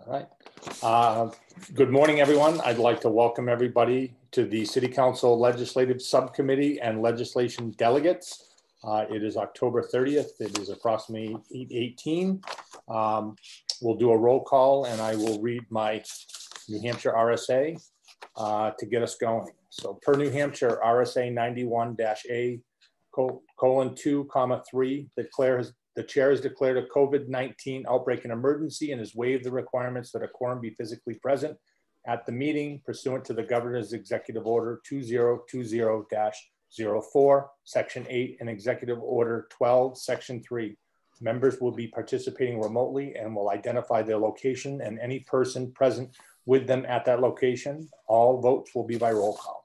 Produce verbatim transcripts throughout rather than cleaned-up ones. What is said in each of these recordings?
All right. Uh, good morning, everyone. I'd like to welcome everybody to the City Council Legislative Subcommittee and Legislation Delegates. Uh, it is October thirtieth. It is approximately eight eighteen. Um, we'll do a roll call and I will read my New Hampshire R S A uh, to get us going. So per New Hampshire R S A ninety-one dash A colon two comma three declares the chair has declared a COVID nineteen outbreak an emergency and has waived the requirements that a quorum be physically present at the meeting pursuant to the governor's executive order two thousand twenty dash zero four, section eight, and executive order twelve, section three. Members will be participating remotely and will identify their location and any person present with them at that location. All votes will be by roll call.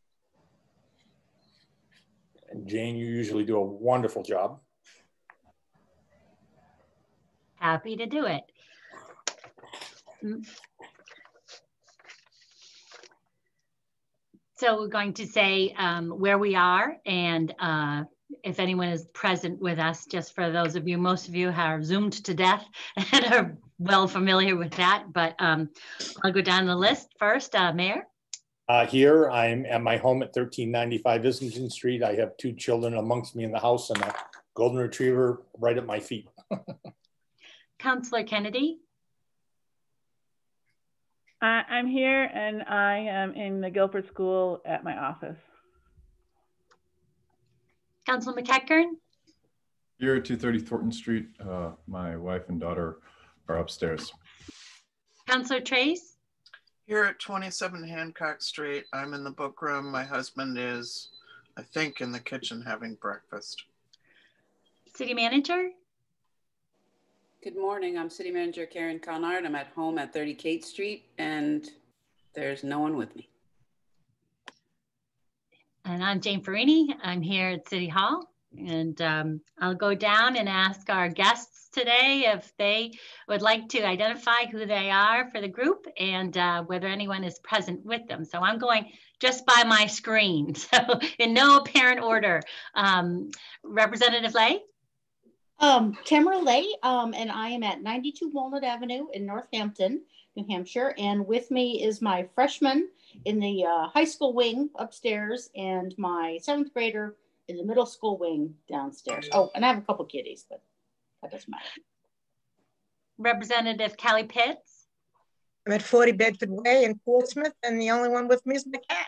And Jane, you usually do a wonderful job. Happy to do it. So we're going to say um, where we are and uh, if anyone is present with us, just for those of you, most of you are Zoomed to death and are well familiar with that, but um, I'll go down the list first. Uh, Mayor? Uh, here, I'm at my home at thirteen ninety-five Islington Street. I have two children amongst me in the house and a golden retriever right at my feet. Councillor Kennedy? Uh, I'm here and I am in the Guilford School at my office. Councillor McEachern? Here at two thirty Thornton Street. Uh, my wife and daughter are upstairs. Councillor Trace? Here at twenty-seven Hancock Street. I'm in the book room. My husband is, I think, in the kitchen having breakfast. City Manager? Good morning. I'm City Manager Karen Conard. I'm at home at thirty Kate Street and there's no one with me. And I'm Jane Farini. I'm here at City Hall and um, I'll go down and ask our guests today if they would like to identify who they are for the group and uh, whether anyone is present with them. So I'm going just by my screen, so in no apparent order. Um, Representative Lay? Um, Tamara Lay, um, and I am at ninety-two Walnut Avenue in Northampton, New Hampshire. And with me is my freshman in the uh, high school wing upstairs and my seventh grader in the middle school wing downstairs. Oh, and I have a couple kiddies, but that doesn't matter. Representative Callie Pitts. I'm at forty Bedford Way in Portsmouth, and the only one with me is my cat.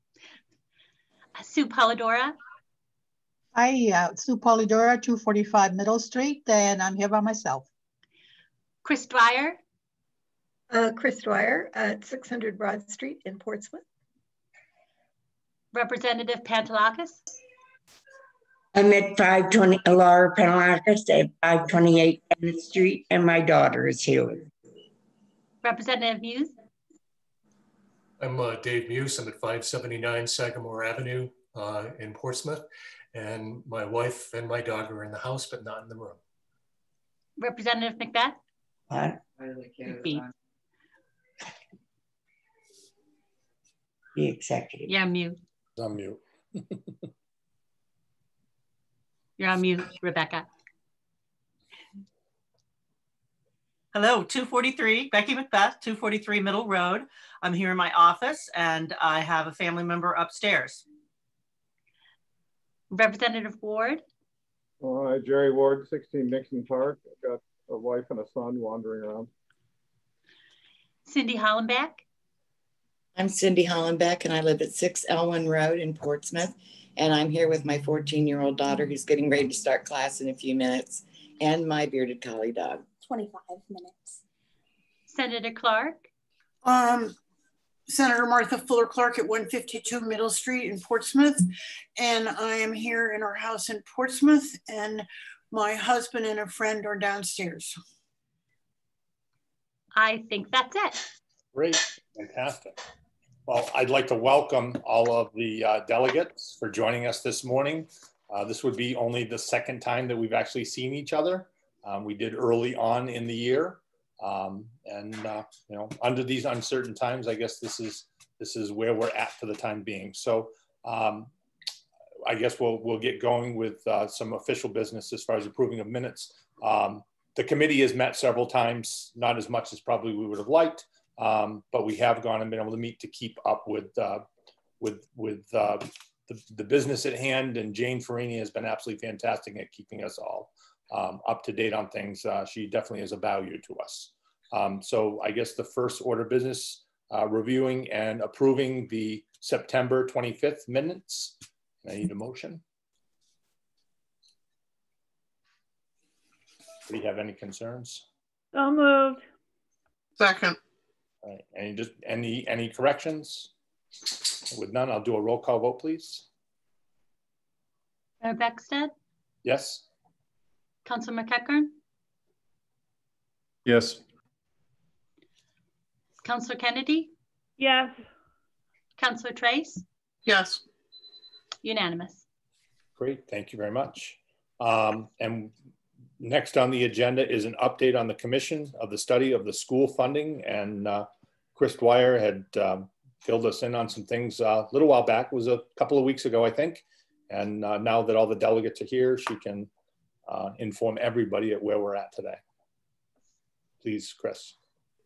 Sue Polidora. Hi, uh, Sue Polidora, two forty-five Middle Street, and I'm here by myself. Chris Dwyer. Uh, Chris Dwyer at six hundred Broad Street in Portsmouth. Representative Pantelakis. I'm at five twenty, Laura Pantelakis at five twenty-eight Bennett Street, and my daughter is here. Representative Muse. I'm uh, Dave Muse. I'm at five seventy-nine Sagamore Avenue uh, in Portsmouth. And my wife and my dog are in the house, but not in the room. Representative Macbeth? What? Beat. The executive. You're on mute. I'm mute. You're on mute, Rebecca. Hello, two forty-three, Becky Macbeth, two forty-three Middle Road. I'm here in my office and I have a family member upstairs. Representative Ward. Uh, Jerry Ward, sixteen Nixon Park. I've got a wife and a son wandering around. Cindy Hollenbeck. I'm Cindy Hollenbeck and I live at six Elwyn Road in Portsmouth. And I'm here with my fourteen year old daughter who's getting ready to start class in a few minutes and my bearded collie dog. twenty-five minutes. Senator Clark. Um, Senator Martha Fuller Clark at one fifty-two Middle Street in Portsmouth. And I am here in our house in Portsmouth and my husband and a friend are downstairs. I think that's it. Great, fantastic. Well, I'd like to welcome all of the uh, delegates for joining us this morning. Uh, this would be only the second time that we've actually seen each other. Um, we did early on in the year. Um, and uh, you know, under these uncertain times, I guess this is this is where we're at for the time being. So um, I guess we'll we'll get going with uh, some official business as far as approving of minutes. Um, the committee has met several times, not as much as probably we would have liked, um, but we have gone and been able to meet to keep up with uh, with with uh, the, the business at hand. And Jane Farini has been absolutely fantastic at keeping us all um, up to date on things. Uh, she definitely is a value to us. Um, so I guess the first order of business, uh, reviewing and approving the September twenty-fifth minutes. I need a motion. Do you have any concerns? So moved. Second. All right. Any just any any corrections? With none, I'll do a roll call vote, please. Mayor Beckstead? Yes. Councilor McEachern? Yes. Councilor Kennedy? Yes. Councilor Trace? Yes. Unanimous. Great, thank you very much. Um, and next on the agenda is an update on the commission of the study of the school funding. And uh, Chris Dwyer had um, filled us in on some things uh, a little while back. It was a couple of weeks ago, I think. And uh, now that all the delegates are here, she can uh, inform everybody at where we're at today. Please, Chris.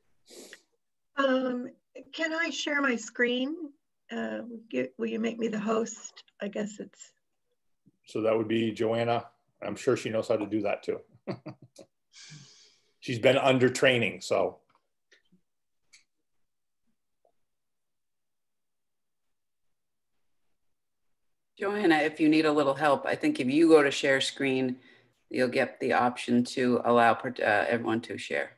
Um, can I share my screen? Uh, get, will you make me the host? I guess it's. So that would be Joanna. I'm sure she knows how to do that too. She's been under training, so. Joanna, if you need a little help, I think if you go to share screen, you'll get the option to allow uh, everyone to share.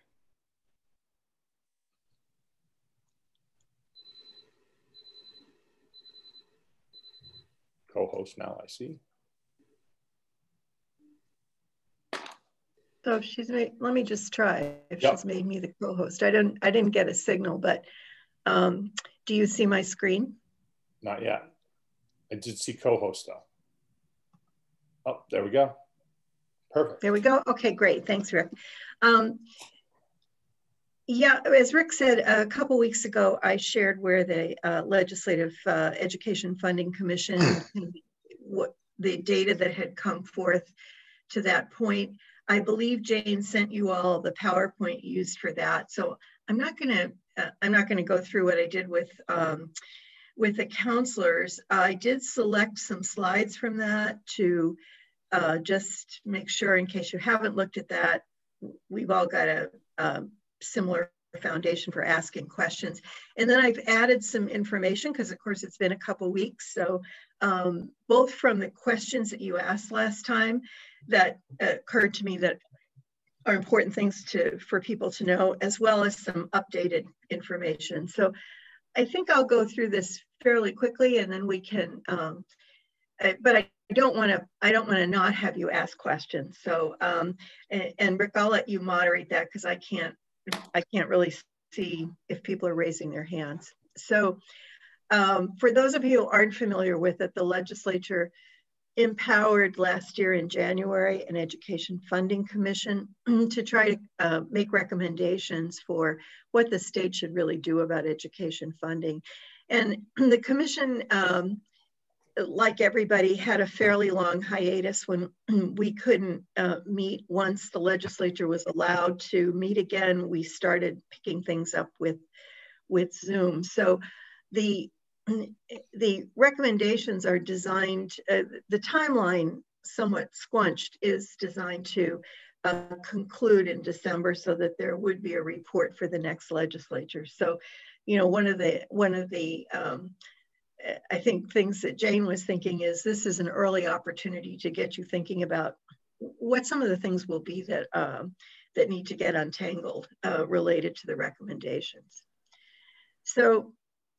Co-host now, I see. So if she's made, let me just try if Yep. she's made me the co-host. I don't, I didn't get a signal, but um, do you see my screen? Not yet. I did see co-host though. Oh, there we go. Perfect. There we go. Okay, great. Thanks, Rick. Um, yeah, as Rick said, a couple weeks ago, I shared where the uh, Legislative uh, Education Funding Commission, what the data that had come forth to that point. I believe Jane sent you all the PowerPoint used for that. So I'm not going to uh, I'm not going to go through what I did with um, with the counselors. I did select some slides from that to uh, just make sure, in case you haven't looked at that, we've all got a, a similar foundation for asking questions. And then I've added some information because, of course, it's been a couple weeks. So um, both from the questions that you asked last time that uh, occurred to me that are important things to for people to know, as well as some updated information. So I think I'll go through this fairly quickly, and then we can. Um, uh, but I don't want to. I don't want to not have you ask questions. So um, and, and Rick, I'll let you moderate that because I can't. I can't really see if people are raising their hands. So um, for those of you who aren't familiar with it, the legislature empowered last year in January an Education Funding Commission to try to uh, make recommendations for what the state should really do about education funding. And the commission, um, like everybody, had a fairly long hiatus when we couldn't uh, meet. Once the legislature was allowed to meet again, we started picking things up with, with Zoom. So the The recommendations are designed, uh, the timeline, somewhat squunched, is designed to uh, conclude in December so that there would be a report for the next legislature. So, you know, one of the, one of the, um, I think things that Jane was thinking is this is an early opportunity to get you thinking about what some of the things will be that, um, that need to get untangled uh, related to the recommendations. So,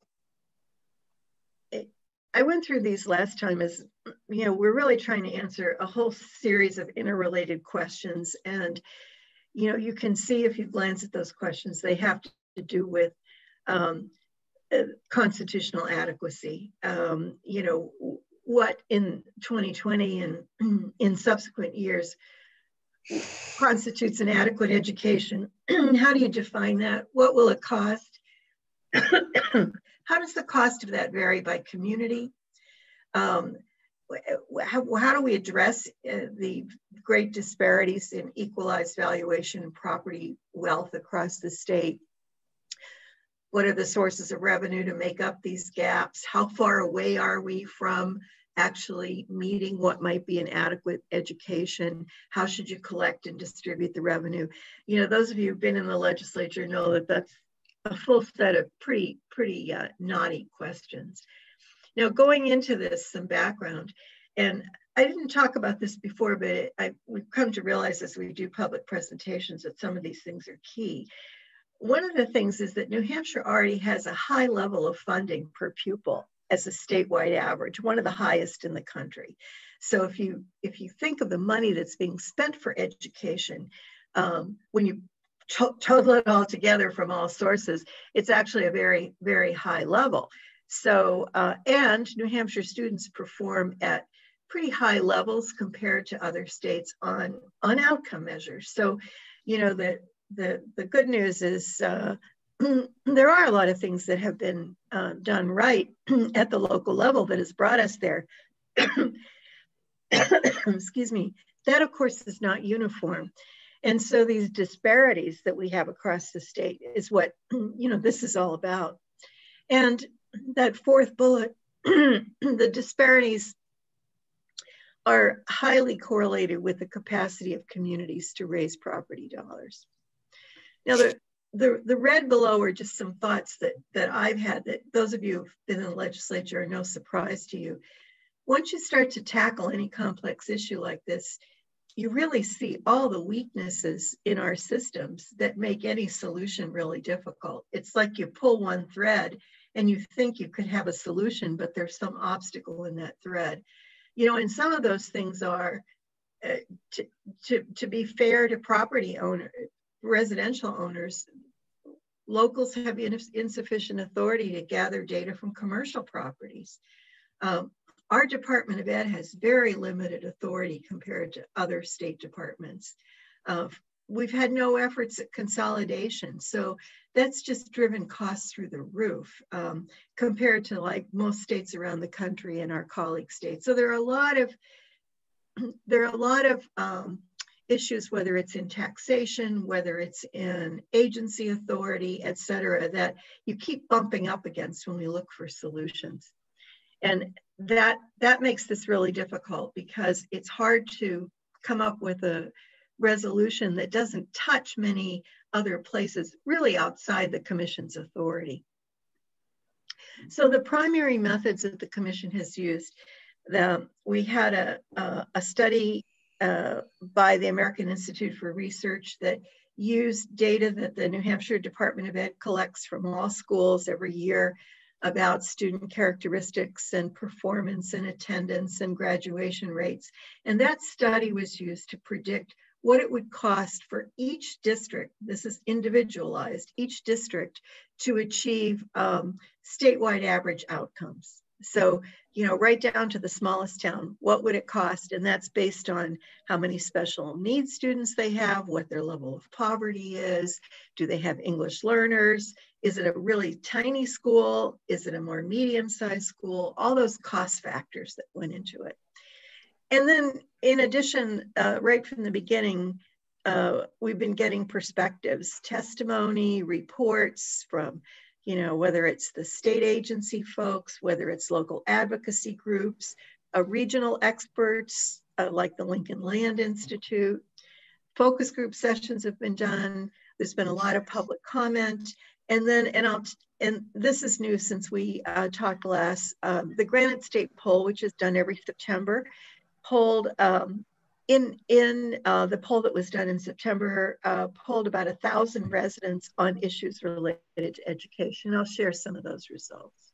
I went through these last time as, you know, we're really trying to answer a whole series of interrelated questions. And, you know, you can see if you glance at those questions, they have to do with um, uh, constitutional adequacy. Um, you know, what in twenty twenty and in subsequent years constitutes an adequate education? How do you define that? What will it cost? How does the cost of that vary by community? Um, how, how do we address uh, the great disparities in equalized valuation and property wealth across the state? What are the sources of revenue to make up these gaps? How far away are we from actually meeting what might be an adequate education? How should you collect and distribute the revenue? You know, those of you who've been in the legislature know that that's a full set of pretty, pretty uh, knotty questions. Now, going into this, some background, and I didn't talk about this before, but it, I, we've come to realize as we do public presentations that some of these things are key. One of the things is that New Hampshire already has a high level of funding per pupil as a statewide average, one of the highest in the country. So if you, if you think of the money that's being spent for education, um, when you to total it all together from all sources, it's actually a very, very high level. So, uh, and New Hampshire students perform at pretty high levels compared to other states on, on outcome measures. So, you know, the, the, the good news is uh, there are a lot of things that have been uh, done right at the local level that has brought us there. Excuse me. That, of course, is not uniform. And so these disparities that we have across the state is what, you know, this is all about. And that fourth bullet, the disparities are highly correlated with the capacity of communities to raise property dollars. Now, the, the, the red below are just some thoughts that, that I've had that those of you who've been in the legislature are no surprise to you. Once you start to tackle any complex issue like this, you really see all the weaknesses in our systems that make any solution really difficult. It's like you pull one thread and you think you could have a solution, but there's some obstacle in that thread. You know, and some of those things are uh, to, to, to be fair to property owners, residential owners, locals have ins insufficient authority to gather data from commercial properties. Um, Our Department of Ed has very limited authority compared to other state departments. Uh, we've had no efforts at consolidation. So that's just driven costs through the roof um, compared to like most states around the country and our colleague states. So there are a lot of, there are a lot of um, issues, whether it's in taxation, whether it's in agency authority, et cetera, that you keep bumping up against when we look for solutions. And that, that makes this really difficult because it's hard to come up with a resolution that doesn't touch many other places really outside the commission's authority. So the primary methods that the commission has used, the, we had a, a, a study uh, by the American Institute for Research that used data that the New Hampshire Department of Ed collects from all schools every year about student characteristics and performance and attendance and graduation rates. And that study was used to predict what it would cost for each district, this is individualized, each district to achieve um, statewide average outcomes. So, you know, right down to the smallest town, what would it cost? And that's based on how many special needs students they have, what their level of poverty is, do they have English learners? Is it a really tiny school? Is it a more medium-sized school? All those cost factors that went into it. And then in addition, uh, right from the beginning, uh, we've been getting perspectives, testimony, reports from, you know, whether it's the state agency folks, whether it's local advocacy groups, uh, regional experts uh, like the Lincoln Land Institute. Focus group sessions have been done. There's been a lot of public comment. And then, and I'll, and this is new since we uh, talked last, um, the Granite State poll, which is done every September, polled um, in, in uh, the poll that was done in September, uh, polled about a thousand residents on issues related to education. I'll share some of those results.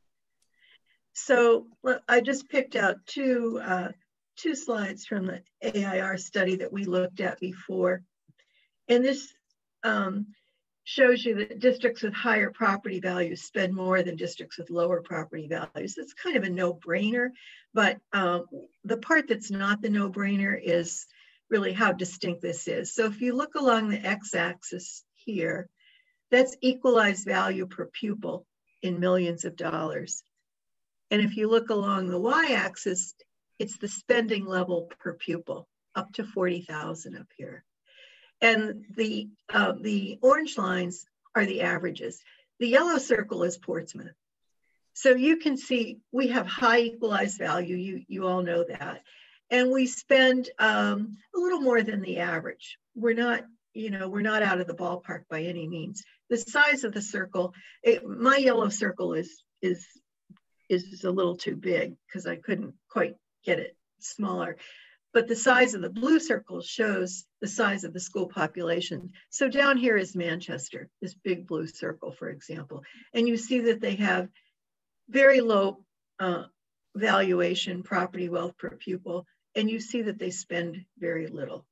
So well, I just picked out two, uh, two slides from the A I R study that we looked at before. And this, um, shows you that districts with higher property values spend more than districts with lower property values. It's kind of a no-brainer, but um, the part that's not the no-brainer is really how distinct this is. So if you look along the x-axis here, that's equalized value per pupil in millions of dollars. And if you look along the y-axis, it's the spending level per pupil, up to forty thousand up here. And the, uh, the orange lines are the averages. The yellow circle is Portsmouth. So you can see we have high equalized value, you, you all know that. And we spend um, a little more than the average. We're not, you know, we're not out of the ballpark by any means. The size of the circle, it, my yellow circle is, is, is a little too big because I couldn't quite get it smaller. But the size of the blue circle shows the size of the school population. So down here is Manchester, this big blue circle, for example. And you see that they have very low uh, valuation, property wealth per pupil, and you see that they spend very little.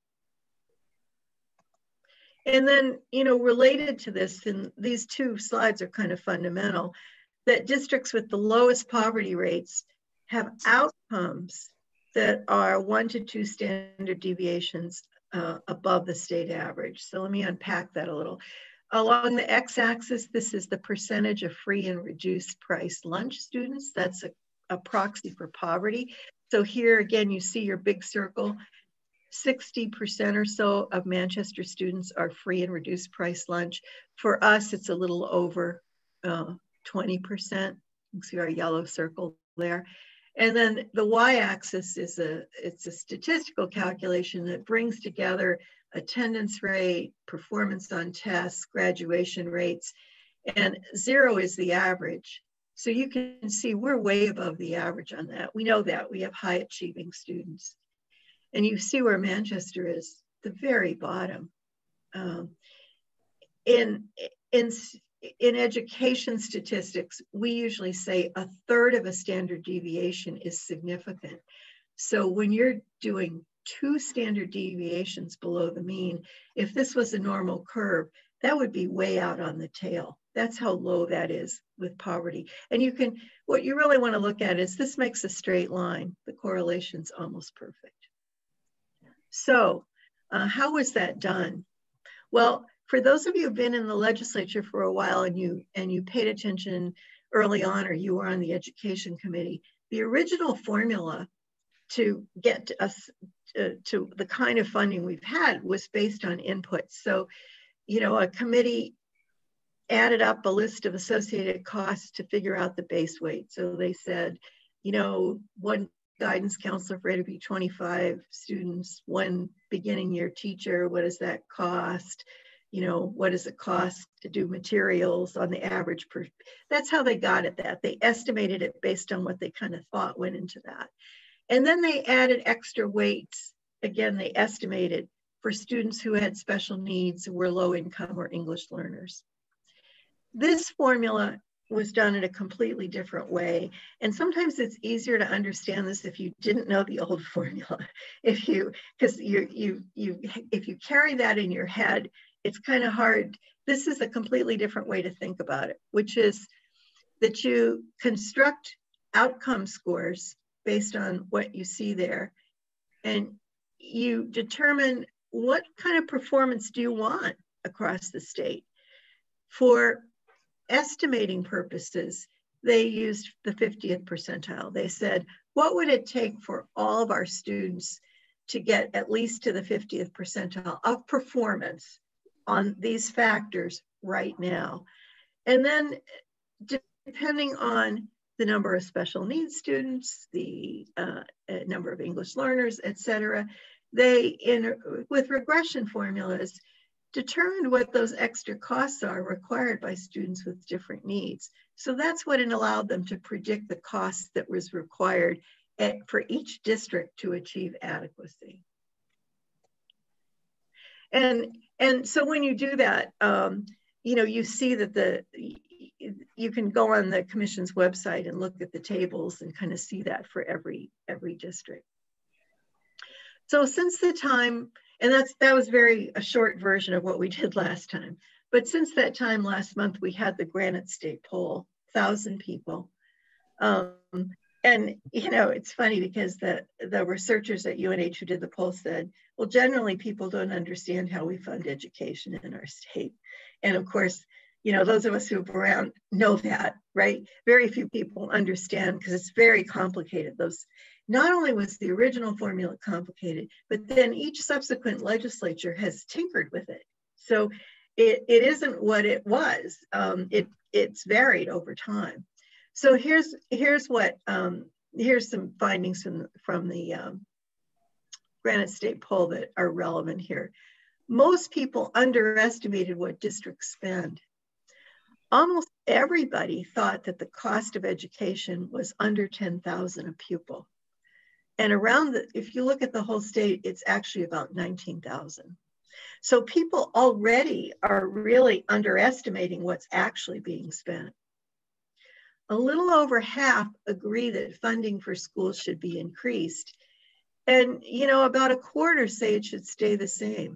And then, you know, related to this, and these two slides are kind of fundamental, that districts with the lowest poverty rates have outcomes that are one to two standard deviations uh, above the state average. So let me unpack that a little. Along the x-axis, this is the percentage of free and reduced price lunch students. That's a, a proxy for poverty. So here again, you see your big circle. sixty percent or so of Manchester students are free and reduced price lunch. For us, it's a little over uh, twenty percent. You can see our yellow circle there. And then the y-axis is a, it's a statistical calculation that brings together attendance rate, performance on tests, graduation rates, and zero is the average. So you can see we're way above the average on that. We know that, we have high achieving students. And you see where Manchester is, the very bottom. Um, in, in, in education statistics, we usually say a third of a standard deviation is significant. So when you're doing two standard deviations below the mean, if this was a normal curve, that would be way out on the tail. That's how low that is with poverty. And you can, what you really want to look at is this makes a straight line. The correlation's almost perfect. So uh, how was that done? Well, for those of you who've been in the legislature for a while and you, and you paid attention early on, or you were on the education committee, the original formula to get to us uh, to the kind of funding we've had was based on inputs. So, you know, a committee added up a list of associated costs to figure out the base weight. So they said, you know, one guidance counselor for every twenty-five students, one beginning year teacher, what does that cost? You know, what does it cost to do materials on the average per, that's how they got at that. They estimated it based on what they kind of thought went into that. And then they added extra weights. Again, they estimated for students who had special needs, were low income or English learners. This formula was done in a completely different way. And sometimes it's easier to understand this if you didn't know the old formula. If you, because you, you, you, if you carry that in your head, it's kind of hard. This is a completely different way to think about it, which is that you construct outcome scores based on what you see there. And you determine what kind of performance do you want across the state. For estimating purposes, they used the fiftieth percentile. They said, what would it take for all of our students to get at least to the fiftieth percentile of performance on these factors right now? And then depending on the number of special needs students, the uh, number of English learners, et cetera, they, in, with regression formulas, determined what those extra costs are required by students with different needs. So that's what it allowed them to predict the cost that was required at, for each district to achieve adequacy. And, and so when you do that, um, you know, you see that the, you can go on the commission's website and look at the tables and kind of see that for every, every district. So since the time, and that's, that was very a short version of what we did last time. But since that time last month, we had the Granite State poll, one thousand people. Um, and, you know, it's funny because the, the researchers at U N H who did the poll said, well, generally people don't understand how we fund education in our state. And of course, you know, those of us who have been around know that, right? Very few people understand because it's very complicated. Those not only was the original formula complicated, but then each subsequent legislature has tinkered with it. So it, it isn't what it was. Um, it, it's varied over time. So here's, here's what, um, here's some findings from, from the um, Granite State poll that are relevant here. Most people underestimated what districts spend. Almost everybody thought that the cost of education was under ten thousand a pupil. And around the, if you look at the whole state, it's actually about nineteen thousand. So people already are really underestimating what's actually being spent. A little over half agree that funding for schools should be increased. And, you know, about a quarter say it should stay the same.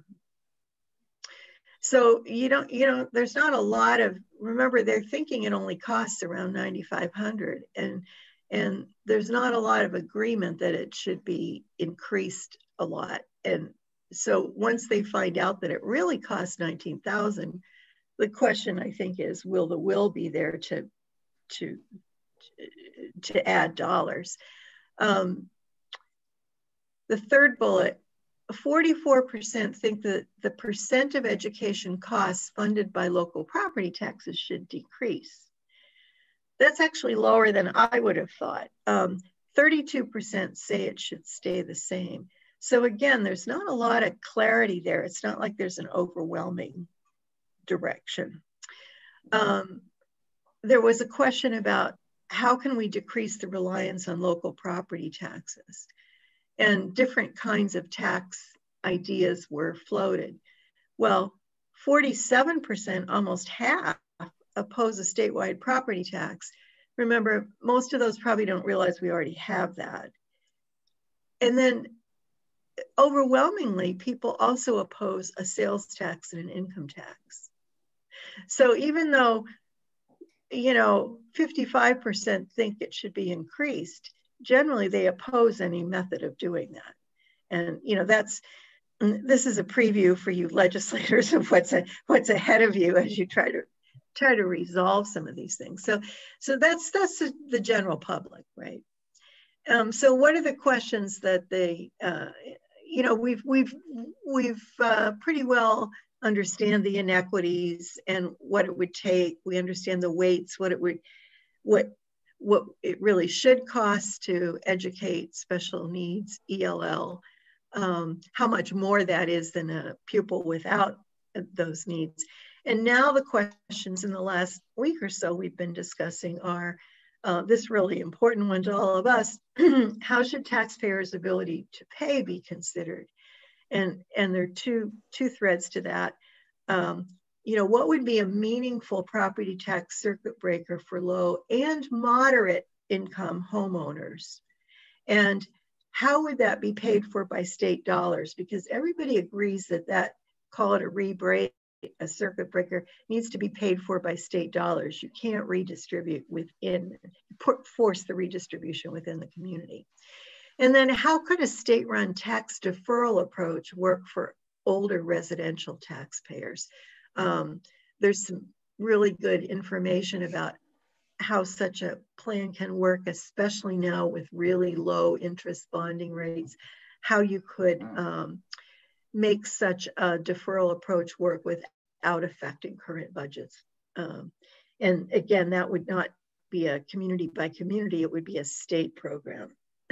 So you don't, you know, there's not a lot of, remember, they're thinking it only costs around ninety-five hundred, and and there's not a lot of agreement that it should be increased a lot. And so once they find out that it really costs nineteen thousand, the question I think is, will the will be there to to to add dollars? Um, the third bullet, forty-four percent think that the percent of education costs funded by local property taxes should decrease. That's actually lower than I would have thought. Um, thirty-two percent say it should stay the same. So again, there's not a lot of clarity there. It's not like there's an overwhelming direction. Um, there was a question about how can we decrease the reliance on local property taxes? And different kinds of tax ideas were floated. Well, forty-seven percent, almost half, oppose a statewide property tax. Remember, most of those probably don't realize we already have that. And then overwhelmingly, people also oppose a sales tax and an income tax. So even though, you know, fifty-five percent think it should be increased, generally they oppose any method of doing that. And, you know, that's, this is a preview for you legislators of what's, a, what's ahead of you as you try to try to resolve some of these things. So, so that's, that's the general public, right? Um, so what are the questions that they, uh, you know, we've, we've, we've uh, pretty well understand the inequities and what it would take. We understand the weights, what it would, what, what it really should cost to educate special needs, E L L, um, how much more that is than a pupil without those needs. And now the questions in the last week or so we've been discussing are, uh, this really important one to all of us, how should taxpayers' ability to pay be considered? And, and there are two, two threads to that. Um, you know, what would be a meaningful property tax circuit breaker for low and moderate income homeowners? And how would that be paid for by state dollars? Because everybody agrees that that, call it a re-break, a circuit breaker, needs to be paid for by state dollars. You can't redistribute within, put, force the redistribution within the community. And then how could a state-run tax deferral approach work for older residential taxpayers? Um, there's some really good information about how such a plan can work, especially now with really low interest bonding rates, how you could um, make such a deferral approach work without affecting current budgets. Um, and again, that would not be a community by community, it would be a state program.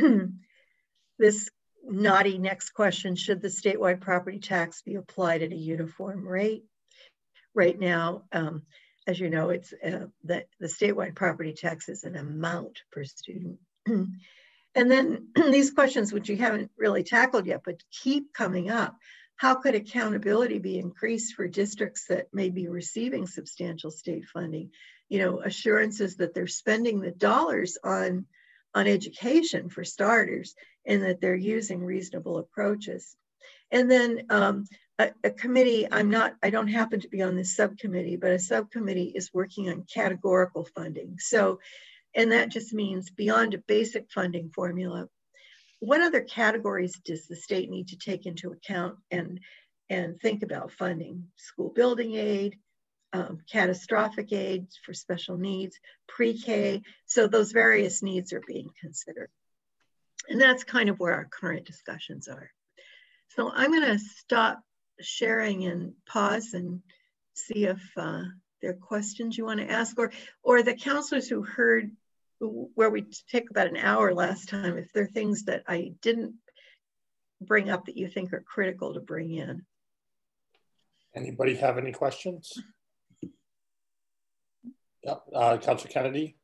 This naughty next question, should the statewide property tax be applied at a uniform rate? Right now, um, as you know, it's uh, the, the statewide property tax is an amount per student. And then these questions, which you haven't really tackled yet, but keep coming up. How could accountability be increased for districts that may be receiving substantial state funding? You know, assurances that they're spending the dollars on, on education for starters, and that they're using reasonable approaches. And then um, a, a committee, I'm not, I don't happen to be on this subcommittee, but a subcommittee is working on categorical funding. So, and that just means beyond a basic funding formula, what other categories does the state need to take into account and, and think about funding? School building aid, um, catastrophic aid for special needs, pre-K. So those various needs are being considered. And that's kind of where our current discussions are. So I'm going to stop sharing and pause and see if uh, there are questions you want to ask, or, or the counselors who heard where we take about an hour last time, if there are things that I didn't bring up that you think are critical to bring in. Anybody have any questions? Yep, uh, Councilor Kennedy.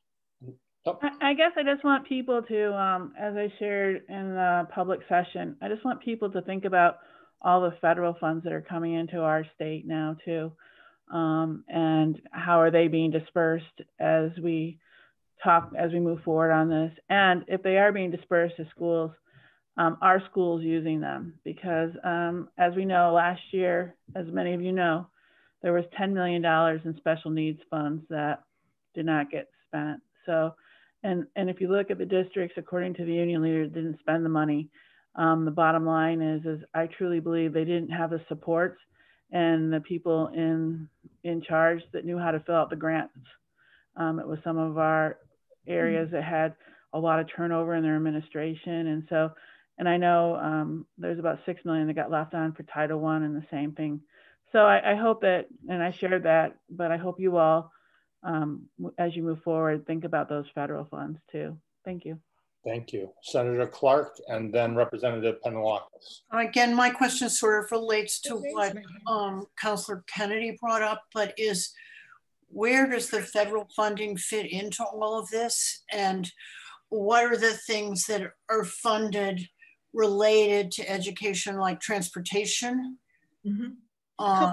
I, I guess I just want people to, um, as I shared in the public session, I just want people to think about all the federal funds that are coming into our state now too. Um, and how are they being dispersed as we talk, as we move forward on this. And if they are being dispersed to schools, um, are schools using them? Because um, as we know, last year, as many of you know, there was ten million dollars in special needs funds that did not get spent. So, and, and if you look at the districts, according to the union leader, didn't spend the money. Um, the bottom line is, is I truly believe they didn't have the supports and the people in, in charge that knew how to fill out the grants. Um, it was some of our areas that had a lot of turnover in their administration. And so, and I know um, there's about six million that got left on for Title One and the same thing. So I, I hope that, and I shared that, but I hope you all, um, as you move forward, think about those federal funds too. Thank you. Thank you. Senator Clark and then Representative Penelakis. Again, my question sort of relates to what um, Councilor Kennedy brought up, but is where does the federal funding fit into all of this? And what are the things that are funded related to education, like transportation? Mm-hmm. uh,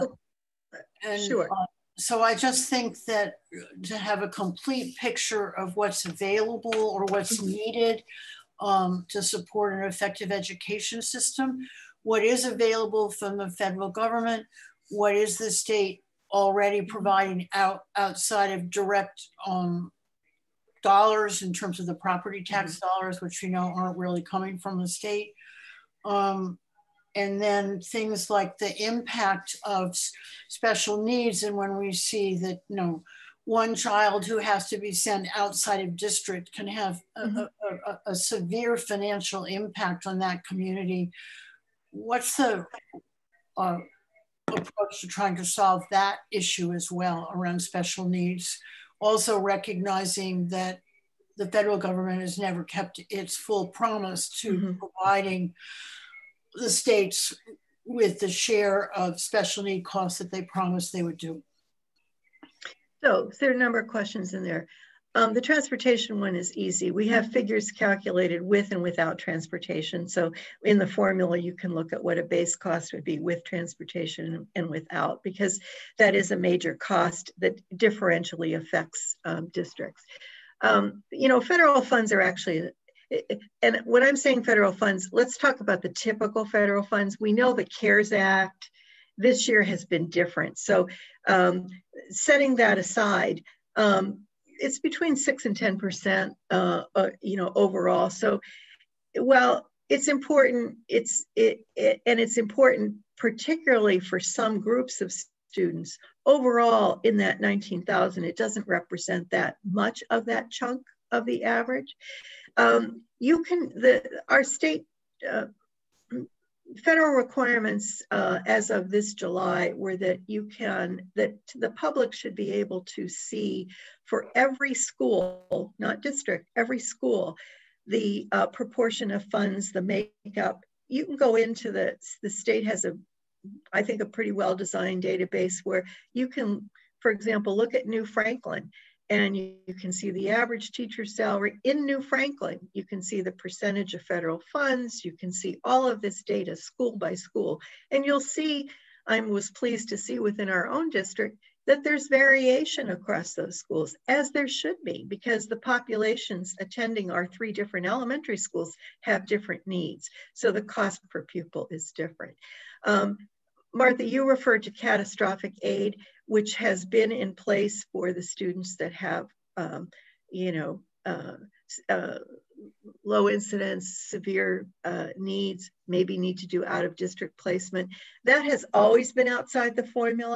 and sure. uh, so I just think that to have a complete picture of what's available or what's needed um, to support an effective education system, what is available from the federal government, what is the state already providing out outside of direct um, dollars in terms of the property tax dollars, which we know aren't really coming from the state. Um, and then things like the impact of special needs. And when we see that, you know, one child who has to be sent outside of district can have a, mm-hmm. a, a, a severe financial impact on that community. What's the uh, approach to trying to solve that issue as well around special needs? Also recognizing that the federal government has never kept its full promise to mm-hmm. providing the states with the share of special need costs that they promised they would do. So, so there are a number of questions in there. Um, the transportation one is easy. We have figures calculated with and without transportation. So in the formula, you can look at what a base cost would be with transportation and without, because that is a major cost that differentially affects um, districts. Um, you know, federal funds are actually, and when I'm saying federal funds, let's talk about the typical federal funds. We know the CARES Act this year has been different. So um, setting that aside, um, it's between six and ten percent, uh, uh, you know, overall. So, well, it's important. It's it, it and it's important, particularly for some groups of students. Overall, in that nineteen thousand, it doesn't represent that much of that chunk of the average. Um, you can the our state. Uh, Federal requirements uh, as of this July were that you can, that the public should be able to see for every school, not district, every school, the uh, proportion of funds, the makeup. You can go into the, the state has a, I think a pretty well-designed database where you can, for example, look at New Franklin and you, you can see the average teacher salary in New Franklin. You can see the percentage of federal funds. You can see all of this data school by school. And you'll see, I was pleased to see within our own district that there's variation across those schools, as there should be, because the populations attending our three different elementary schools have different needs. So the cost per pupil is different. Um, Martha, you referred to catastrophic aid, which has been in place for the students that have, um, you know, uh, uh, low incidence, severe uh, needs, maybe need to do out of district placement. That has always been outside the formula.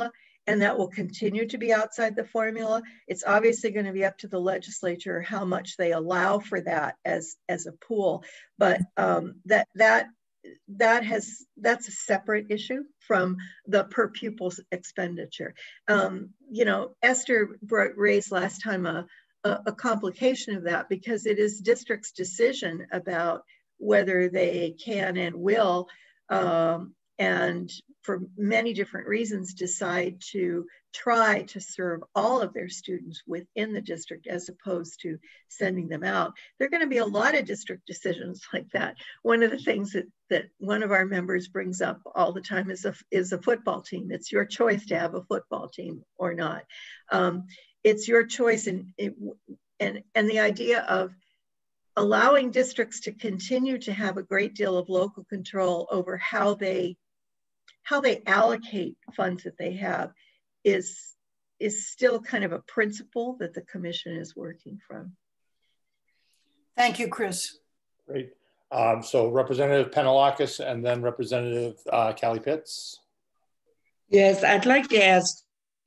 and that will continue to be outside the formula. It's obviously going to be up to the legislature how much they allow for that as, as a pool, but um, that, that, that has, that's a separate issue from the per pupil expenditure. Um, you know, Esther raised last time a, a, a complication of that, because it is district's decision about whether they can and will, um, and for many different reasons, decide to try to serve all of their students within the district as opposed to sending them out. There are going to be a lot of district decisions like that. One of the things that, that one of our members brings up all the time is a, is a football team. It's your choice to have a football team or not. Um, it's your choice, and, and, and the idea of allowing districts to continue to have a great deal of local control over how they how they allocate funds that they have is, is still kind of a principle that the commission is working from. Thank you, Chris. Great. Um, so Representative Penelakis and then Representative uh, Callie Pitts. Yes, I'd like to ask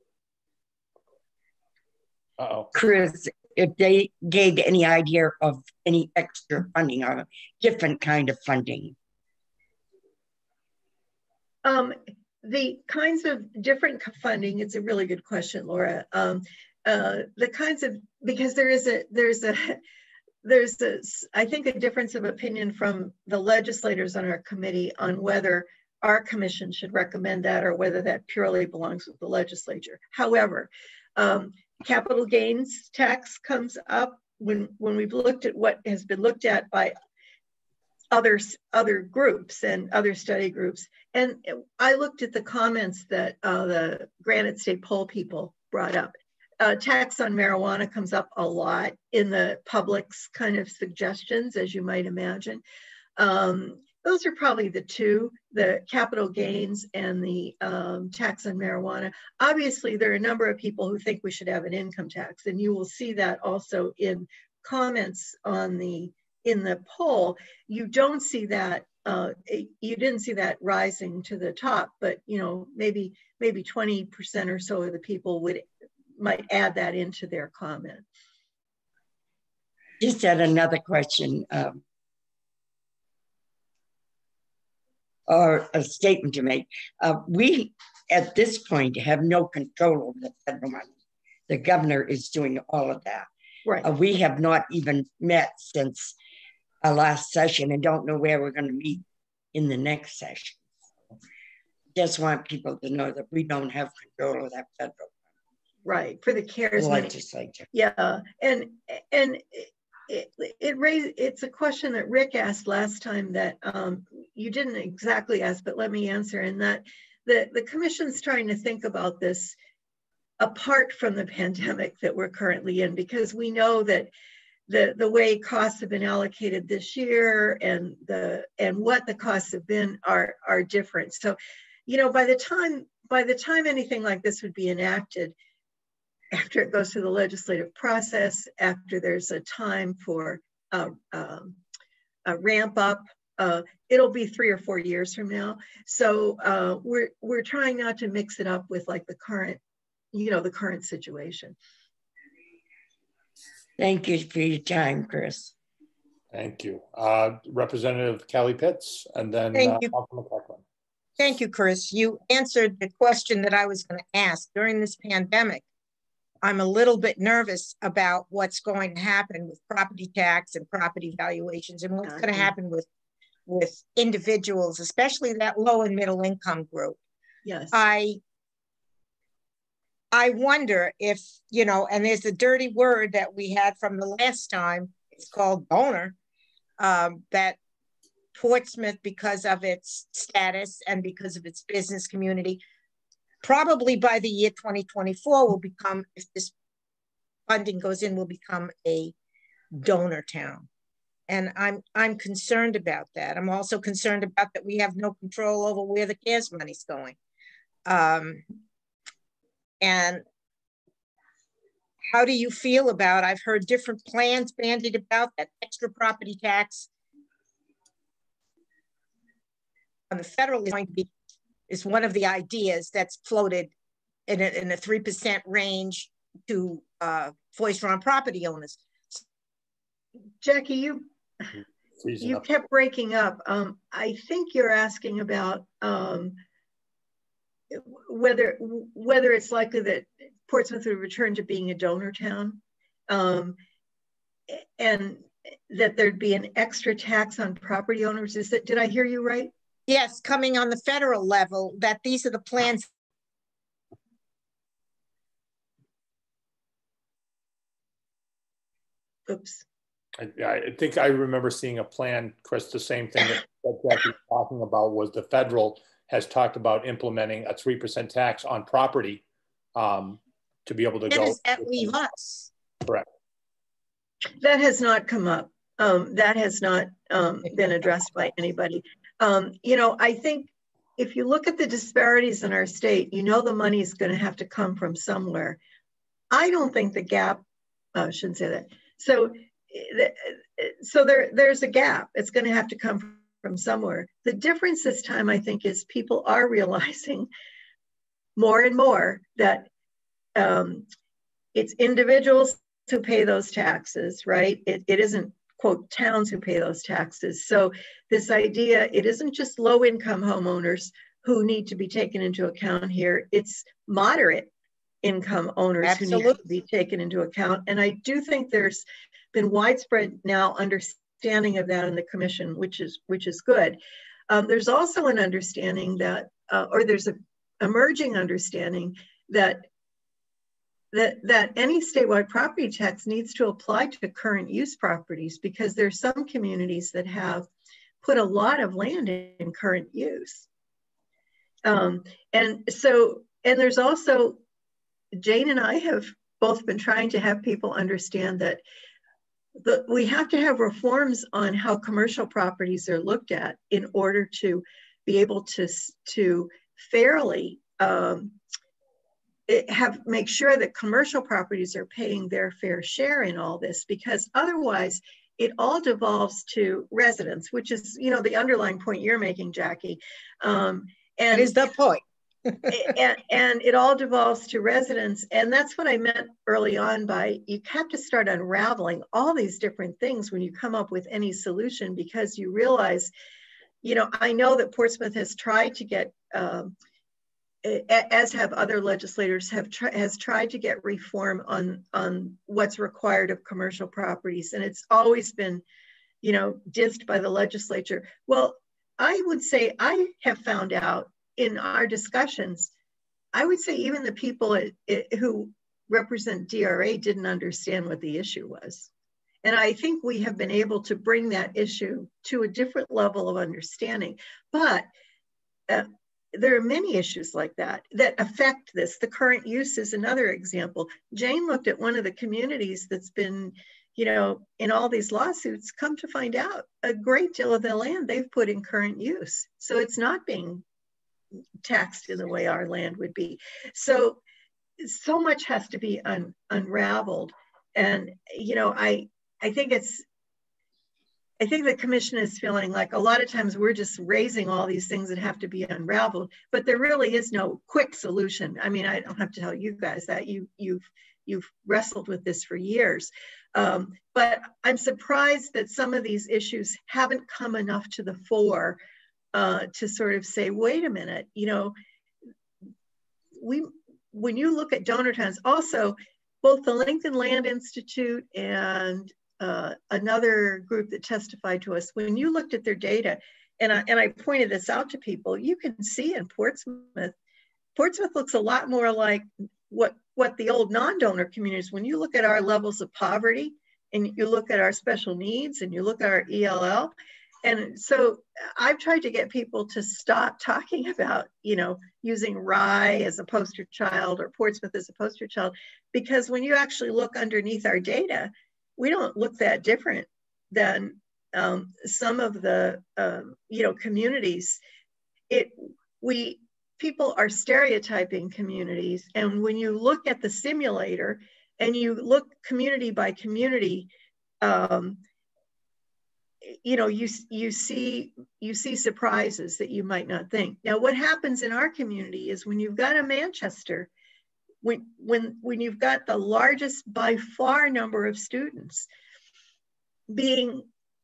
Uh-oh. Chris if they gave any idea of any extra funding or different kind of funding. Um, the kinds of different funding, it's a really good question, Laura. Um, uh, the kinds of, because there is a, there's a, there's a, I think a difference of opinion from the legislators on our committee on whether our commission should recommend that or whether that purely belongs with the legislature. However, um, capital gains tax comes up when, when we've looked at what has been looked at by others, other groups and other study groups. And I looked at the comments that uh, the Granite State poll people brought up. Uh, tax on marijuana comes up a lot in the public's kind of suggestions, as you might imagine. Um, those are probably the two, the capital gains and the um, tax on marijuana. Obviously, there are a number of people who think we should have an income tax, and you will see that also in comments on the in the poll. You don't see that, uh, you didn't see that rising to the top, but you know, maybe maybe twenty percent or so of the people would might add that into their comment. Just had another question, um, or a statement to make. Uh, we, at this point, have no control over the federal money. The governor is doing all of that. Right. Uh, we have not even met since our last session and don't know where we're going to meet in the next session. Just want people to know that we don't have control of that federal money. Right, for the CARES money. Legislature. Yeah, and and it, it raised, it's a question that Rick asked last time that um, you didn't exactly ask, but let me answer, and that the, the commission's trying to think about this apart from the pandemic that we're currently in, because we know that the, the way costs have been allocated this year and the and what the costs have been are, are different. So, you know, by the time by the time anything like this would be enacted, after it goes through the legislative process, after there's a time for uh, um, a ramp up, uh, it'll be three or four years from now. So uh, we're we're trying not to mix it up with like the current, you know, the current situation. Thank you for your time, Chris. Thank you. Uh, Representative Callie Pitts, and then Thank uh, you. McLaughlin. Thank you, Chris. You answered the question that I was going to ask. During this pandemic, I'm a little bit nervous about what's going to happen with property tax and property valuations and what's going to happen with, with individuals, especially that low and middle income group. Yes. I I wonder if, you know, and there's a dirty word that we had from the last time, it's called donor, um, that Portsmouth, because of its status and because of its business community, probably by the year twenty twenty-four will become, if this funding goes in, will become a donor town. And I'm I'm concerned about that. I'm also concerned about that we have no control over where the CARES money's going. Um, and how do you feel about, I've heard different plans bandied about, that extra property tax on the federal is going to be, is one of the ideas that's floated in a, in a three percent range to uh, voice-run property owners. Jackie, you Freezing you up. kept breaking up. Um, I think you're asking about um, whether whether it's likely that Portsmouth would return to being a donor town, um, and that there'd be an extra tax on property owners. Is that, did I hear you right? Yes, coming on the federal level, that these are the plans. Oops. I, I think I remember seeing a plan, Chris, the same thing that, that Jackie was talking about was the federal has talked about implementing a three percent tax on property um, to be able to That go. does that leave us? Correct. That has not come up. Um, that has not um, been addressed by anybody. Um, you know, I think if you look at the disparities in our state, you know the money is going to have to come from somewhere. I don't think the gap, uh, I shouldn't say that. So, so there, there's a gap. It's going to have to come from somewhere. The difference this time, I think, is people are realizing more and more that um, it's individuals who pay those taxes, right? It, it isn't, quote, towns who pay those taxes. So this idea, it isn't just low income homeowners who need to be taken into account here. It's moderate income owners Absolutely. who need to be taken into account. And I do think there's been widespread now understanding of that in the commission, which is which is good. Um, there's also an understanding that, uh, or there's an emerging understanding that that that any statewide property tax needs to apply to current use properties, because there's some communities that have put a lot of land in current use. Um, and so, and there's also, Jane and I have both been trying to have people understand that the, we have to have reforms on how commercial properties are looked at in order to be able to, to fairly um, It have make sure that commercial properties are paying their fair share in all this, because otherwise it all devolves to residents, which is, you know, the underlying point you're making, Jackie. Um, and it is the point. and, and it all devolves to residents. And that's what I meant early on by you have to start unraveling all these different things when you come up with any solution, because you realize, you know, I know that Portsmouth has tried to get, um, as have other legislators, have tr has tried to get reform on on what's required of commercial properties, and it's always been, you know, dissed by the legislature. Well, I would say I have found out in our discussions, I would say even the people it, it, who represent D R A didn't understand what the issue was, and I think we have been able to bring that issue to a different level of understanding, but. Uh, There are many issues like that that affect this. The current use is another example. Jane looked at one of the communities that's been, you know, in all these lawsuits, come to find out a great deal of the land they've put in current use. So it's not being taxed in the way our land would be. So, so much has to be un, unraveled. And, you know, I, I think it's, I think the commission is feeling like a lot of times we're just raising all these things that have to be unraveled, but there really is no quick solution. I mean, I don't have to tell you guys that you, you've, you've wrestled with this for years. Um, but I'm surprised that some of these issues haven't come enough to the fore uh, to sort of say, wait a minute, you know, we, when you look at donor towns, also both the Lincoln Land Institute and Uh, another group that testified to us, when you looked at their data, and I, and I pointed this out to people, you can see in Portsmouth, Portsmouth looks a lot more like what, what the old non-donor communities, when you look at our levels of poverty, and you look at our special needs, and you look at our E L L, and so I've tried to get people to stop talking about, you know, using Rye as a poster child or Portsmouth as a poster child, because when you actually look underneath our data, we don't look that different than um, some of the, um, you know, communities. It, we, people are stereotyping communities. And when you look at the simulator and you look community by community, um, you know, you, you see, you see surprises that you might not think. Now, what happens in our community is when you've got a Manchester when, when, when you've got the largest by far number of students being,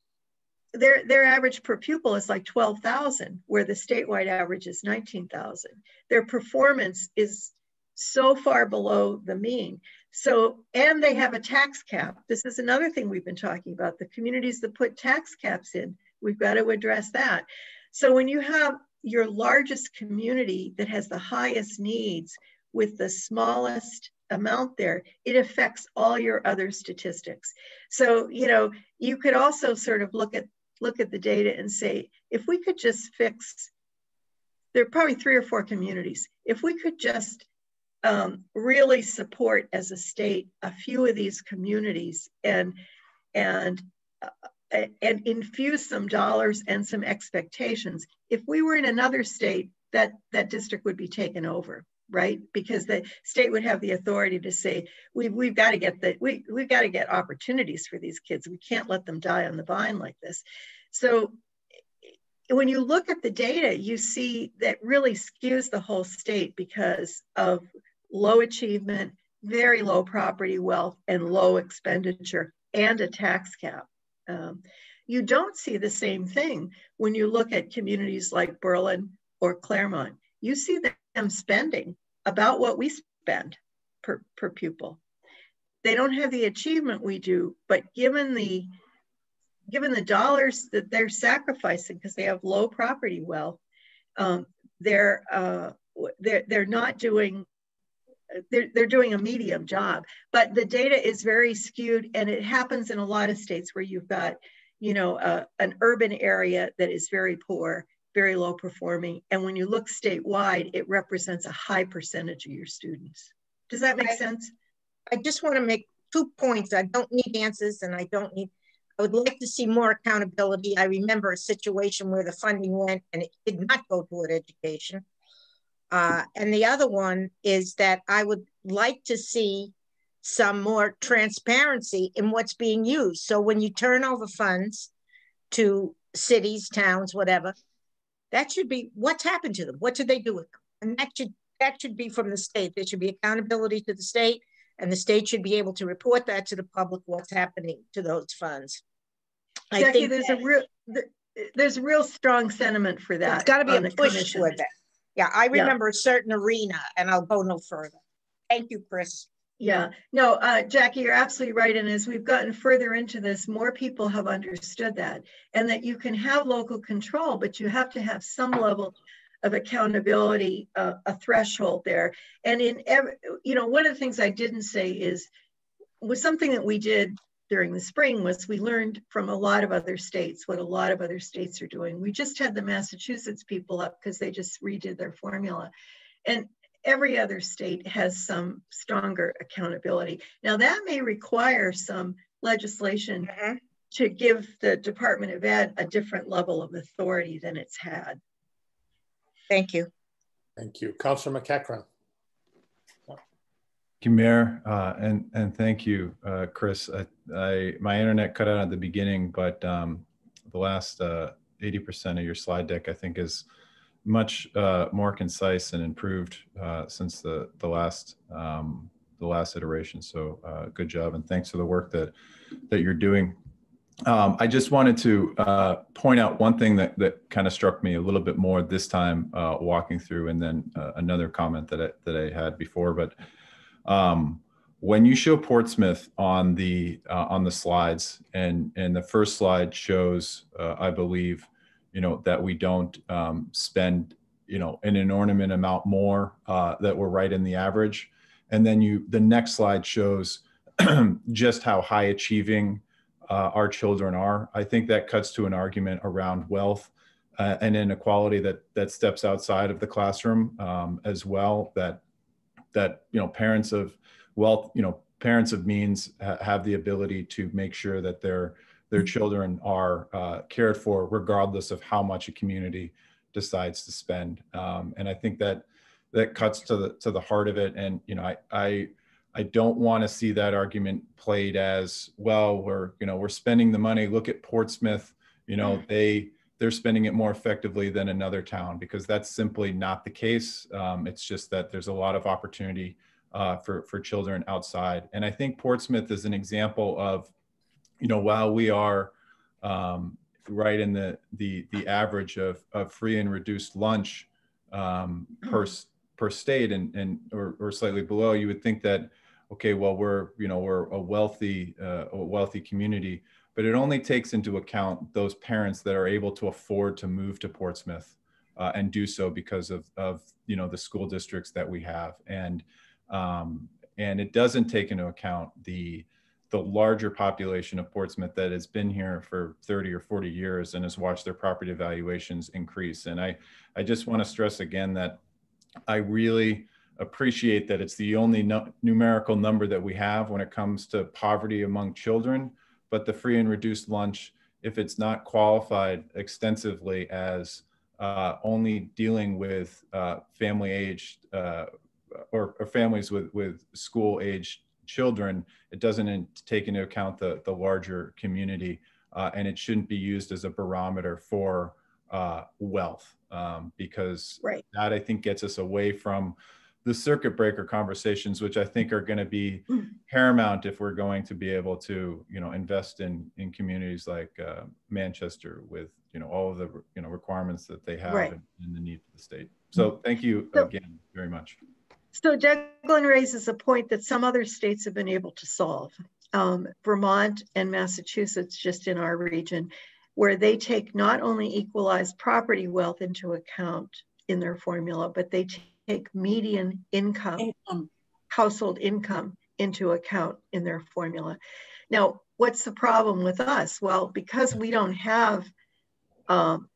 their, their average per pupil is like twelve thousand, where the statewide average is nineteen thousand. Their performance is so far below the mean. So, and they have a tax cap. This is another thing we've been talking about, the communities that put tax caps in, we've got to address that. So when you have your largest community that has the highest needs with the smallest amount there, it affects all your other statistics. So, you know, you could also sort of look at, look at the data and say, if we could just fix, there are probably three or four communities, if we could just Um, really support as a state a few of these communities and and uh, and infuse some dollars and some expectations. If we were in another state, that that district would be taken over, right? Because the state would have the authority to say, we we've got to get the we we've got to get opportunities for these kids. We can't let them die on the vine like this. So when you look at the data, you see that really skews the whole state because of low achievement, very low property wealth, and low expenditure, and a tax cap. Um, you don't see the same thing when you look at communities like Berlin or Claremont. You see them spending about what we spend per, per pupil. They don't have the achievement we do, but given the, given the dollars that they're sacrificing because they have low property wealth, um, they're, uh, they're, they're not doing They're, they're doing a medium job, but the data is very skewed, and it happens in a lot of states where you've got, you know, uh, an urban area that is very poor, very low performing. And when you look statewide, it represents a high percentage of your students. Does that make I, sense? I just want to make two points. I don't need answers, and I don't need, I would like to see more accountability. I remember a situation where the funding went and it did not go toward education. Uh, and the other one is that I would like to see some more transparency in what's being used. So when you turn over funds to cities, towns, whatever, that should be what's happened to them. What should they do with them? And that should, that should be from the state. There should be accountability to the state, and the state should be able to report that to the public, what's happening to those funds. I Jackie, think there's that, a real, there's real strong sentiment for that. It's got to be a push commission. toward that. Yeah, I remember yeah. a certain arena, and I'll go no further. Thank you, Chris. Yeah, no, uh, Jackie, you're absolutely right. And as we've gotten further into this, more people have understood that, and that you can have local control, but you have to have some level of accountability, uh, a threshold there. And in every, you know, one of the things I didn't say is, was something that we did during the spring was we learned from a lot of other states, what a lot of other states are doing. We just had the Massachusetts people up because they just redid their formula. And every other state has some stronger accountability. Now that may require some legislation mm-hmm. to give the Department of Ed a different level of authority than it's had. Thank you. Thank you. Councilor McEachran. Thank you, Mayor, uh, and and thank you, uh, Chris. I, I my internet cut out at the beginning, but um, the last uh, eighty percent of your slide deck, I think, is much uh, more concise and improved uh, since the the last um, the last iteration. So uh, good job, and thanks for the work that that you're doing. Um, I just wanted to uh, point out one thing that that kind of struck me a little bit more this time uh, walking through, and then uh, another comment that I, that I had before, but. Um, when you show Portsmouth on the uh, on the slides, and and the first slide shows, uh, I believe, you know, that we don't um, spend, you know, an inordinate amount more, uh, that we're right in the average, and then you the next slide shows just how high achieving uh, our children are. I think that cuts to an argument around wealth uh, and inequality that that steps outside of the classroom um, as well. That that, you know, parents of wealth, you know, parents of means ha have the ability to make sure that their their children are uh, cared for, regardless of how much a community decides to spend. Um, and I think that that cuts to the to the heart of it. And you know, I I I don't want to see that argument played as, well, we're you know we're spending the money. Look at Portsmouth. You know, they they're spending it more effectively than another town, because that's simply not the case. Um, it's just that there's a lot of opportunity uh, for, for children outside. And I think Portsmouth is an example of, you know, while we are um, right in the, the, the average of, of free and reduced lunch um, per, per state and, and or, or slightly below, you would think that, okay, well, we're, you know, we're a wealthy, uh, a wealthy community, but it only takes into account those parents that are able to afford to move to Portsmouth uh, and do so because of, of, you know, the school districts that we have. And, um, and it doesn't take into account the, the larger population of Portsmouth that has been here for thirty or forty years and has watched their property valuations increase. And I, I just want to stress again that I really appreciate that it's the only no, numerical number that we have when it comes to poverty among children, but the free and reduced lunch, if it's not qualified extensively as uh, only dealing with uh, family aged uh, or, or families with, with school aged children, it doesn't in, take into account the, the larger community, uh, and it shouldn't be used as a barometer for uh, wealth, um, because right. that I think gets us away from the circuit breaker conversations, which I think are going to be mm. paramount if we're going to be able to, you know, invest in in communities like uh, Manchester with, you know, all of the, you know, requirements that they have right. and, and the need for the state. So thank you so, again very much. So Declan raises a point that some other states have been able to solve. Um, Vermont and Massachusetts, just in our region, where they take not only equalized property wealth into account in their formula, but they take median income, income, household income into account in their formula. Now, what's the problem with us? Well, because we don't have um,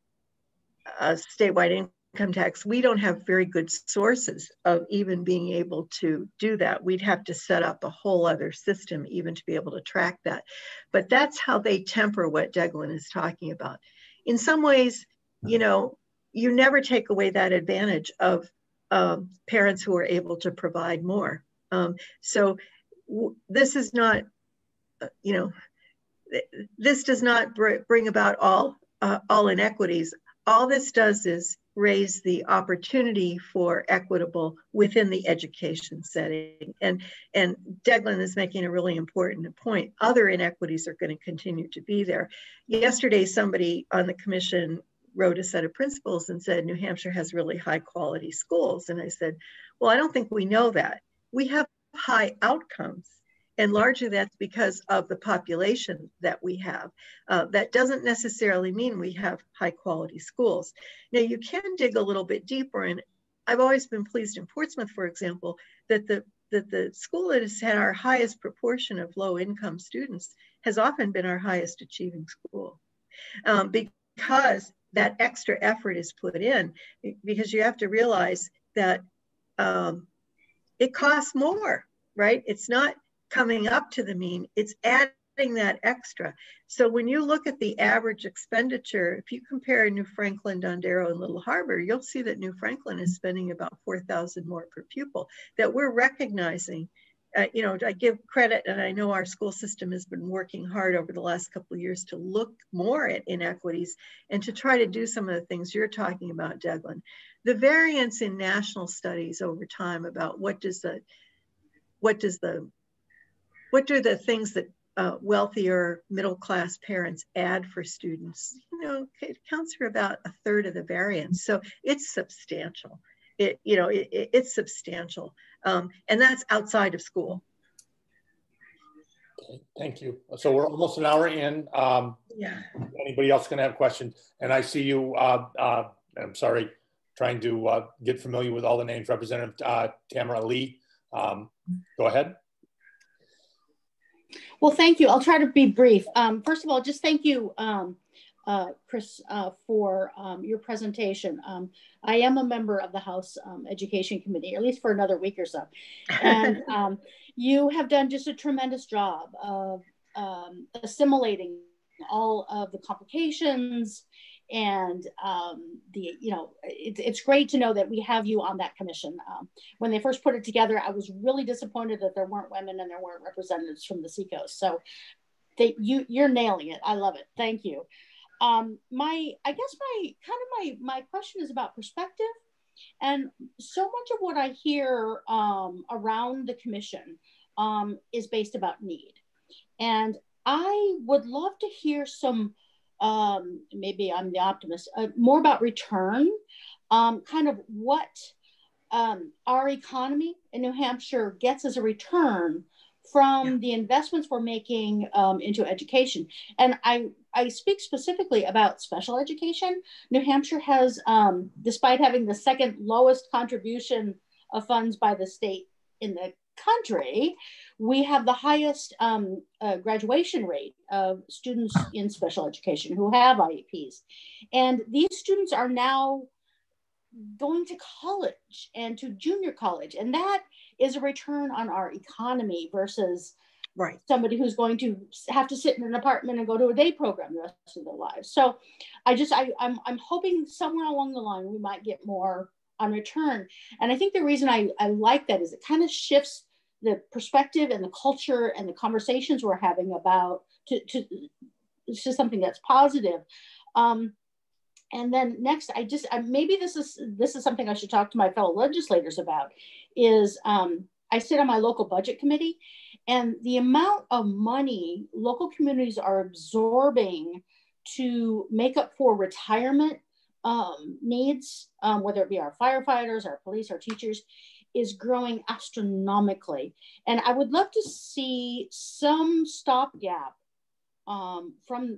a statewide income income tax, we don't have very good sources of even being able to do that. We'd have to set up a whole other system even to be able to track that. But that's how they temper what Declan is talking about. In some ways, you know, you never take away that advantage of um, parents who are able to provide more. Um, so w this is not, uh, you know, th this does not br bring about all, uh, all inequities. All this does is raise the opportunity for equitable within the education setting. And, and Declan is making a really important point. Other inequities are going to continue to be there. Yesterday, somebody on the commission wrote a set of principles and said, New Hampshire has really high quality schools. And I said, well, I don't think we know that. We have high outcomes. And largely that's because of the population that we have. Uh, that doesn't necessarily mean we have high quality schools. Now you can dig a little bit deeper, and I've always been pleased in Portsmouth, for example, that the, that the school that has had our highest proportion of low income students has often been our highest achieving school. Um, because that extra effort is put in, because you have to realize that um, it costs more, right? It's not coming up to the mean, it's adding that extra. So when you look at the average expenditure, if you compare New Franklin, Dondero, and Little Harbor, you'll see that New Franklin is spending about four thousand more per pupil, that we're recognizing. Uh, you know, I give credit, and I know our school system has been working hard over the last couple of years to look more at inequities and to try to do some of the things you're talking about, Declan. The variance in national studies over time about what does the, what does the, what are the things that uh, wealthier middle-class parents add for students? You know, it counts for about a third of the variance. So it's substantial. It, you know, it, it, it's substantial. Um, and that's outside of school. Okay, thank you. So we're almost an hour in. Um, yeah. Anybody else gonna have questions? And I see you, uh, uh, I'm sorry, trying to uh, get familiar with all the names. Representative uh, Tamara Lee, um, go ahead. Well, thank you. I'll try to be brief. Um, first of all, just thank you, um, uh, Chris, uh, for um, your presentation. Um, I am a member of the House um, Education Committee, at least for another week or so. And um, you have done just a tremendous job of um, assimilating all of the complications and um, the, you know, it, it's great to know that we have you on that commission. Um, when they first put it together, I was really disappointed that there weren't women and there weren't representatives from the Seacoast. So they, you, you're nailing it. I love it. Thank you. Um, my, I guess my, kind of my, my question is about perspective. And so much of what I hear um, around the commission um, is based about need. And I would love to hear some, um, maybe I'm the optimist, uh, more about return, um, kind of what um, our economy in New Hampshire gets as a return from yeah. the investments we're making um, into education. And I, I speak specifically about special education. New Hampshire has, um, despite having the second lowest contribution of funds by the state in the country, we have the highest um, uh, graduation rate of students in special education who have I E Ps. And these students are now going to college and to junior college. And that is a return on our economy versus right. somebody who's going to have to sit in an apartment and go to a day program the rest of their lives. So I just, I, I'm, I'm hoping somewhere along the line, we might get more on return. And I think the reason I, I like that is it kind of shifts the perspective and the culture and the conversations we're having about to, to, it's just something that's positive. Um, and then next, I just, I, maybe this is, this is something I should talk to my fellow legislators about is um, I sit on my local budget committee, and the amount of money local communities are absorbing to make up for retirement um, needs, um, whether it be our firefighters, our police, our teachers, is growing astronomically. And I would love to see some stopgap um, from,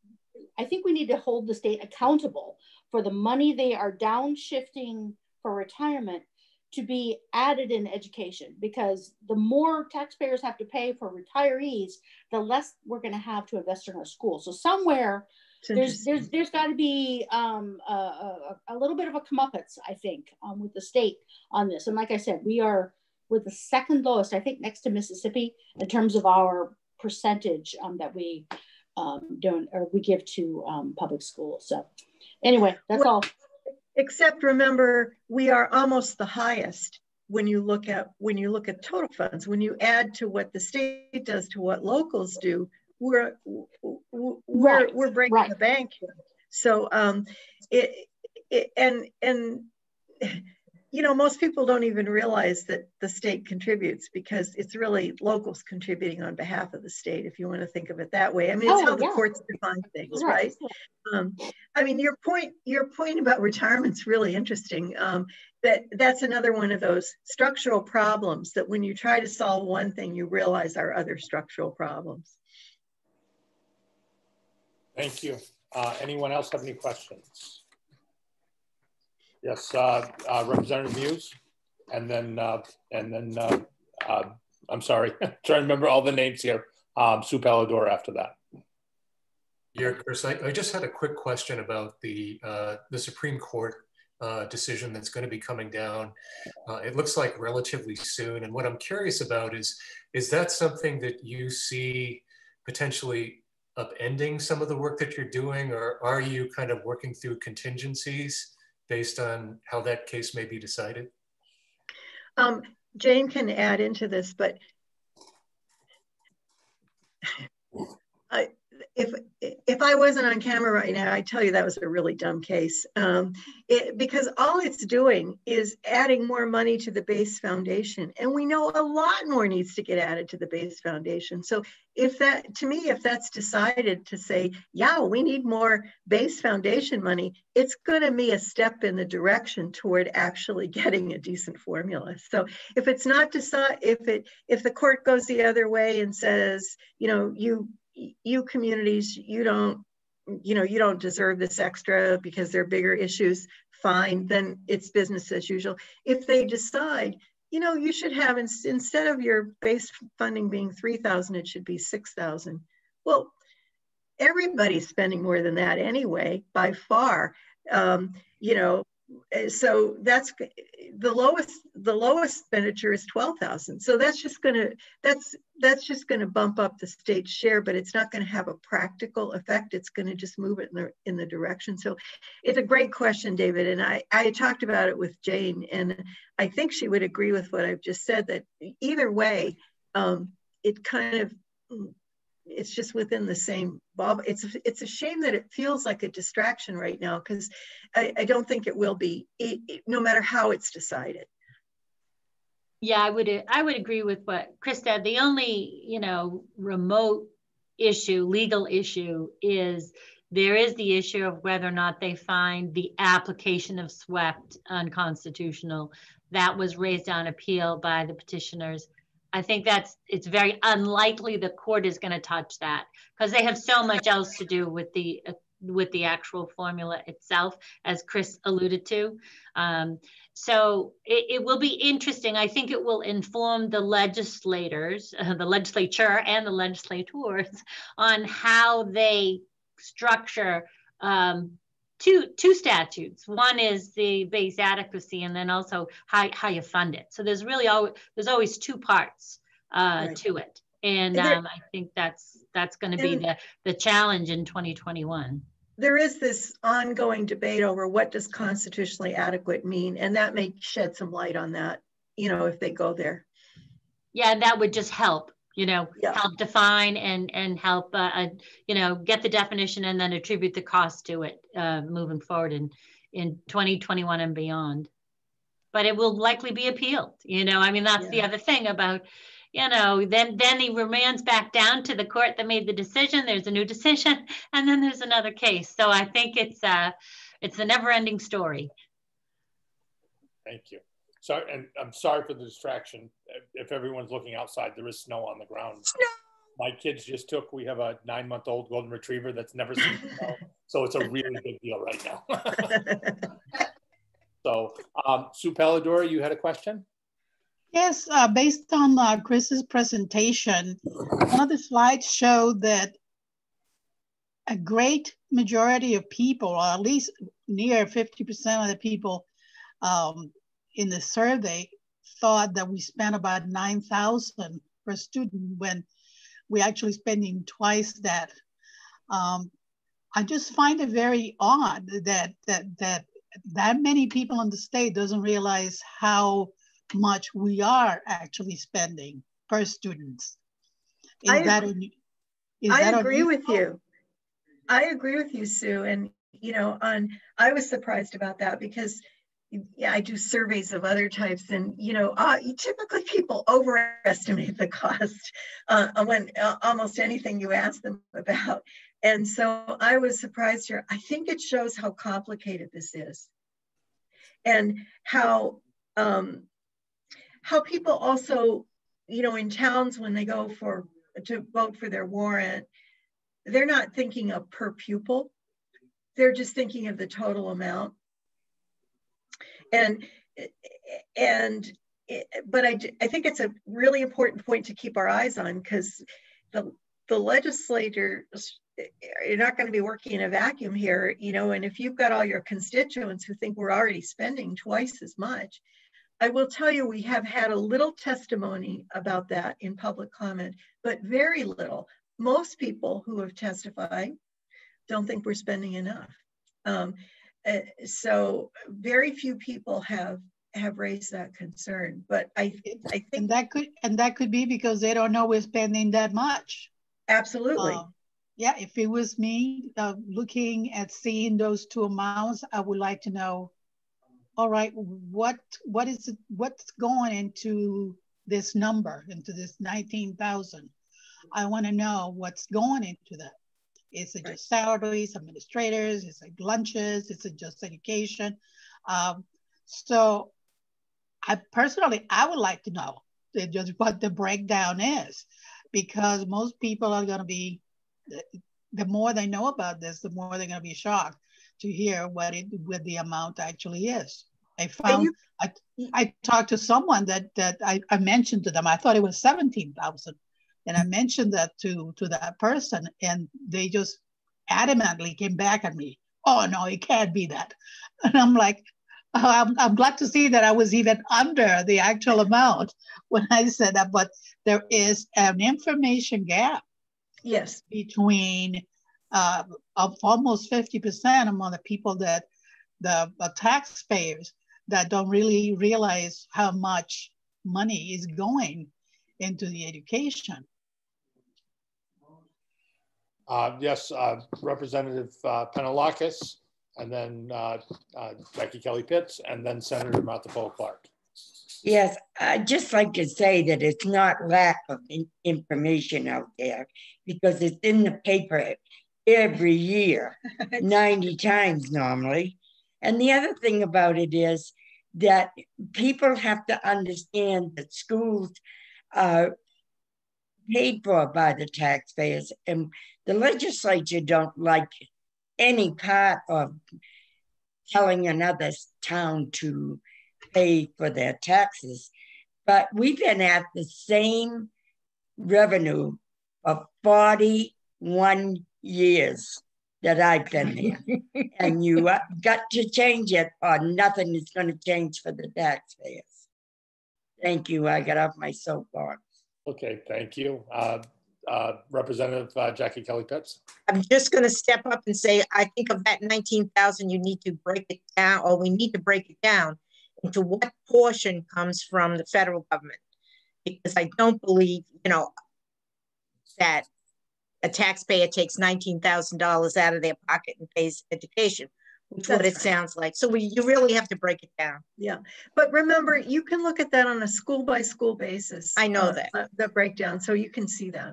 I think we need to hold the state accountable for the money they are downshifting for retirement to be added in education, because the more taxpayers have to pay for retirees, the less we're going to have to invest in our schools. So somewhere there's there's there's got to be um, a, a, a little bit of a comeuppance, I think, um, with the state on this. And like I said, we are with the second lowest, I think, next to Mississippi in terms of our percentage um, that we um, don't or we give to um, public schools. So anyway, that's well, all. Except remember, we are almost the highest when you look at when you look at total funds. When you add to what the state does to what locals do, we're we're right. we're breaking right. the bank here. So um, it, it and and you know, most people don't even realize that the state contributes, because it's really locals contributing on behalf of the state, if you want to think of it that way. I mean, it's oh, how the yeah. courts define things, right? right? Um, I mean, your point, your point about retirement's really interesting. Um, that that's another one of those structural problems that when you try to solve one thing, you realize there are other structural problems. Thank you. Uh, anyone else have any questions? Yes, uh, uh, Representative Muse, and then uh, and then uh, uh, I'm sorry, trying to remember all the names here. Um, Sue Pallador after that. Yeah, Chris, I, I just had a quick question about the uh, the Supreme Court uh, decision that's going to be coming down. Uh, it looks like relatively soon, and what I'm curious about is is that something that you see potentially upending some of the work that you're doing, or are you kind of working through contingencies based on how that case may be decided? Um, Jane can add into this, but I, if if I wasn't on camera right now, I'd tell you that was a really dumb case. Um, it, because all it's doing is adding more money to the base foundation. And we know a lot more needs to get added to the base foundation. So if that, to me, if that's decided to say, yeah, we need more base foundation money, it's going to be a step in the direction toward actually getting a decent formula. So if it's not decided, if it, if the court goes the other way and says, you know, you, you communities, you don't, you know, you don't deserve this extra because they're bigger issues, fine, then it's business as usual. If they decide, you know, you should have, instead of your base funding being three thousand, it should be six thousand. Well, everybody's spending more than that anyway, by far. Um, you know, so that's the lowest, the lowest expenditure is twelve thousand. So that's just gonna, that's, that's just gonna bump up the state share, but it's not gonna have a practical effect. It's gonna just move it in the, in the direction. So it's a great question, David. And I, I talked about it with Jane, and I think she would agree with what I've just said, that either way, um, it kind of, it's just within the same bubble. It's, it's a shame that it feels like a distraction right now, because I, I don't think it will be, it, it, no matter how it's decided. Yeah, I would I would agree with what Chris said. The only, you know, remote issue, legal issue, is there is the issue of whether or not they find the application of SWEPT unconstitutional. That was raised on appeal by the petitioners. I think that's, it's very unlikely the court is going to touch that, because they have so much else to do with the uh, with the actual formula itself, as Chris alluded to. Um, so it, it will be interesting. I think it will inform the legislators, uh, the legislature and the legislators on how they structure um, two, two statutes. One is the base adequacy, and then also how, how you fund it. So there's really always, there's always two parts uh, right. to it. And um, I think that's that's going to be the, the challenge in twenty twenty-one. There is this ongoing debate over what does constitutionally adequate mean, and that may shed some light on that, you know, if they go there. Yeah, that would just help, you know, yeah. help define and and help, uh, uh, you know, get the definition and then attribute the cost to it uh, moving forward in, in twenty twenty-one and beyond. But it will likely be appealed, you know, I mean, that's yeah. the other thing about, you know, then then he remands back down to the court that made the decision. There's a new decision, and then there's another case. So I think it's uh it's a never-ending story. Thank you. Sorry, and I'm sorry for the distraction. If everyone's looking outside, there is snow on the ground. Snow. My kids just took. We have a nine-month-old golden retriever that's never seen snow, so it's a really big deal right now. So, um, Sue Palladora, you had a question? Yes, uh, based on uh, Chris's presentation, one of the slides showed that a great majority of people, or at least near fifty percent of the people um, in the survey, thought that we spent about nine thousand per student when we're actually spending twice that. Um, I just find it very odd that that that that many people in the state doesn't realize how much we are actually spending per students. Is I, that a, is I that agree a, with you. I agree with you, Sue. And, you know, on, I was surprised about that because yeah, I do surveys of other types, and, you know, uh, typically people overestimate the cost uh, when uh, almost anything you ask them about. And so I was surprised here. I think it shows how complicated this is, and how, um, how people also, you know, in towns when they go for to vote for their warrant, they're not thinking of per pupil. They're just thinking of the total amount. And and but I I think it's a really important point to keep our eyes on, because the the legislators are not going to be working in a vacuum here, you know. And if you've got all your constituents who think we're already spending twice as much, I will tell you, we have had a little testimony about that in public comment, but very little. Most people who have testified don't think we're spending enough. Um, uh, so very few people have have raised that concern. But I, I think and that could and that could be because they don't know we're spending that much. Absolutely. Um, yeah, if it was me uh, looking at seeing those two amounts, I would like to know, all right, what what is it, what's going into this number, into this nineteen thousand? I want to know what's going into that. Is it just salaries, administrators? Is it lunches? Is it just education? Um, so I personally, I would like to know just what the breakdown is, because most people are going to be, the more they know about this, the more they're going to be shocked to hear what it what the amount actually is. I found, you, I, I talked to someone that, that I, I mentioned to them, I thought it was seventeen thousand. And I mentioned that to, to that person, and they just adamantly came back at me. Oh, no, it can't be that. And I'm like, oh, I'm, I'm glad to see that I was even under the actual amount when I said that. But there is an information gap. Yes. Between uh, of almost fifty percent among the people that the uh, taxpayers that don't really realize how much money is going into the education. Uh, yes, uh, Representative uh, Penelakis, and then uh, uh, Jackie Kelly Pitts, and then Senator Martha Poe Clark. Yes, I'd just like to say that it's not lack of in information out there, because it's in the paper every year, ninety times normally. And the other thing about it is that people have to understand that schools are paid for by the taxpayers, and the legislature don't like any part of telling another town to pay for their taxes. But we've been at the same revenue of forty-one years that I've been there. And you got to change it, or nothing is going to change for the taxpayers. Thank you. I got off my soapbox. Okay, thank you. Uh, uh, Representative uh, Jackie Kelly Pitts. I'm just going to step up and say, I think of that nineteen thousand, you need to break it down, or we need to break it down into what portion comes from the federal government. Because I don't believe, you know, that a taxpayer takes nineteen thousand dollars out of their pocket and pays education, which is what it sounds like. So we, you really have to break it down. Yeah, but remember, you can look at that on a school by school basis. I know uh, that. uh, the breakdown, so you can see that.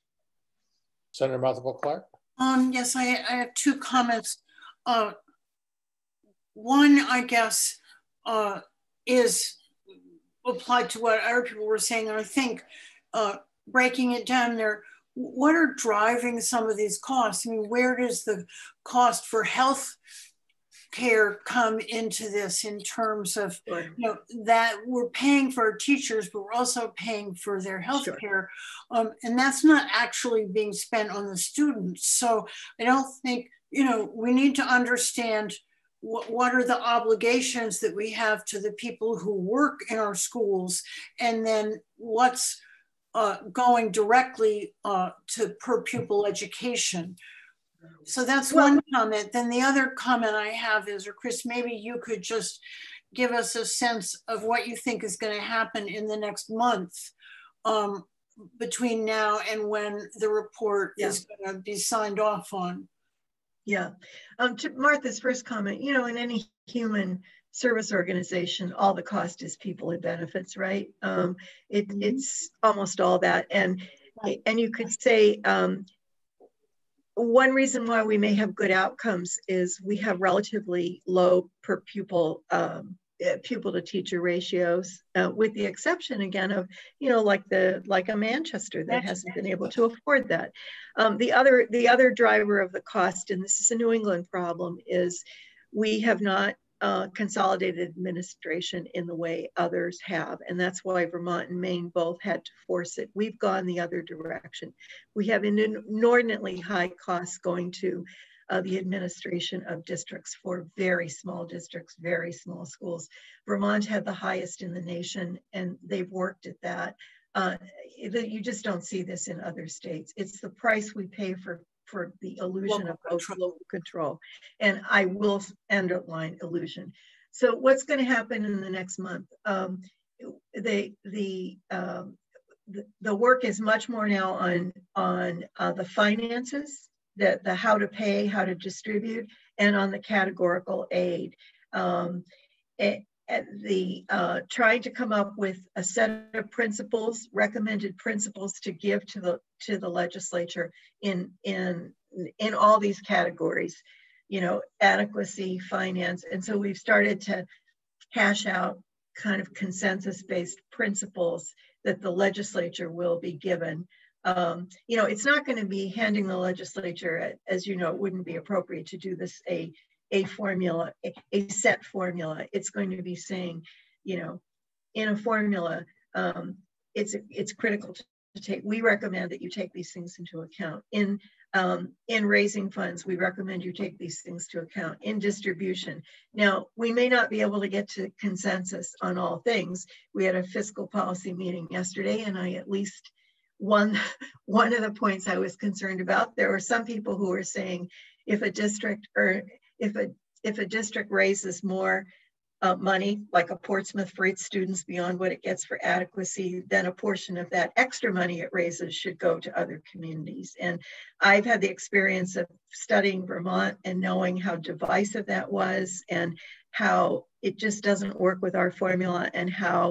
Senator Martha Poe Clark. Um, yes, I, I have two comments. Uh, one, I guess, uh, is applied to what other people were saying. And I think uh, breaking it down there, what are driving some of these costs? I mean, where does the cost for health care come into this in terms of, you know, that we're paying for our teachers, but we're also paying for their health sure. care. Um, and that's not actually being spent on the students. So I don't think, you know, we need to understand what, what are the obligations that we have to the people who work in our schools, and then what's uh, going directly uh, to per pupil education. So that's well, one comment. Then the other comment I have is, or Chris, maybe you could just give us a sense of what you think is going to happen in the next month um, between now and when the report yeah. is going to be signed off on. Yeah. Um, to Martha's first comment, you know, in any human service organization, all the cost is people and benefits, right? Um, it, mm-hmm. It's almost all that. And, and you could say, um, one reason why we may have good outcomes is we have relatively low per pupil um, pupil to teacher ratios, uh, with the exception again of, you know, like the like a Manchester that hasn't been able to afford that. Um, the other the other driver of the cost, and this is a New England problem, is we have not uh, consolidated administration in the way others have, and that's why Vermont and Maine both had to force it. We've gone the other direction. We have inordinately high costs going to uh, the administration of districts for very small districts, very small schools. Vermont had the highest in the nation, and they've worked at that. Uh, you just don't see this in other states. It's the price we pay for for the illusion local of control. local control. And I will underline illusion. So what's going to happen in the next month? Um, they, the, um, the, the work is much more now on, on uh, the finances, the, the how to pay, how to distribute, and on the categorical aid. Um, it, the uh, trying to come up with a set of principles, recommended principles to give to the to the legislature in in in all these categories, you know, adequacy, finance, and so we've started to hash out kind of consensus-based principles that the legislature will be given. Um, you know, it's not going to be handing the legislature, as you know, it wouldn't be appropriate to do this a a formula, a, a set formula. It's going to be saying, you know, in a formula, um, it's it's critical to, to take. We recommend that you take these things into account. In um, in raising funds, we recommend you take these things to account. In distribution, now we may not be able to get to consensus on all things. We had a fiscal policy meeting yesterday, and I at least one one of the points I was concerned about. There were some people who were saying, if a district or If a, if a district raises more uh, money, like a Portsmouth for its students beyond what it gets for adequacy, then a portion of that extra money it raises should go to other communities. And I've had the experience of studying Vermont and knowing how divisive that was and how it just doesn't work with our formula, and how,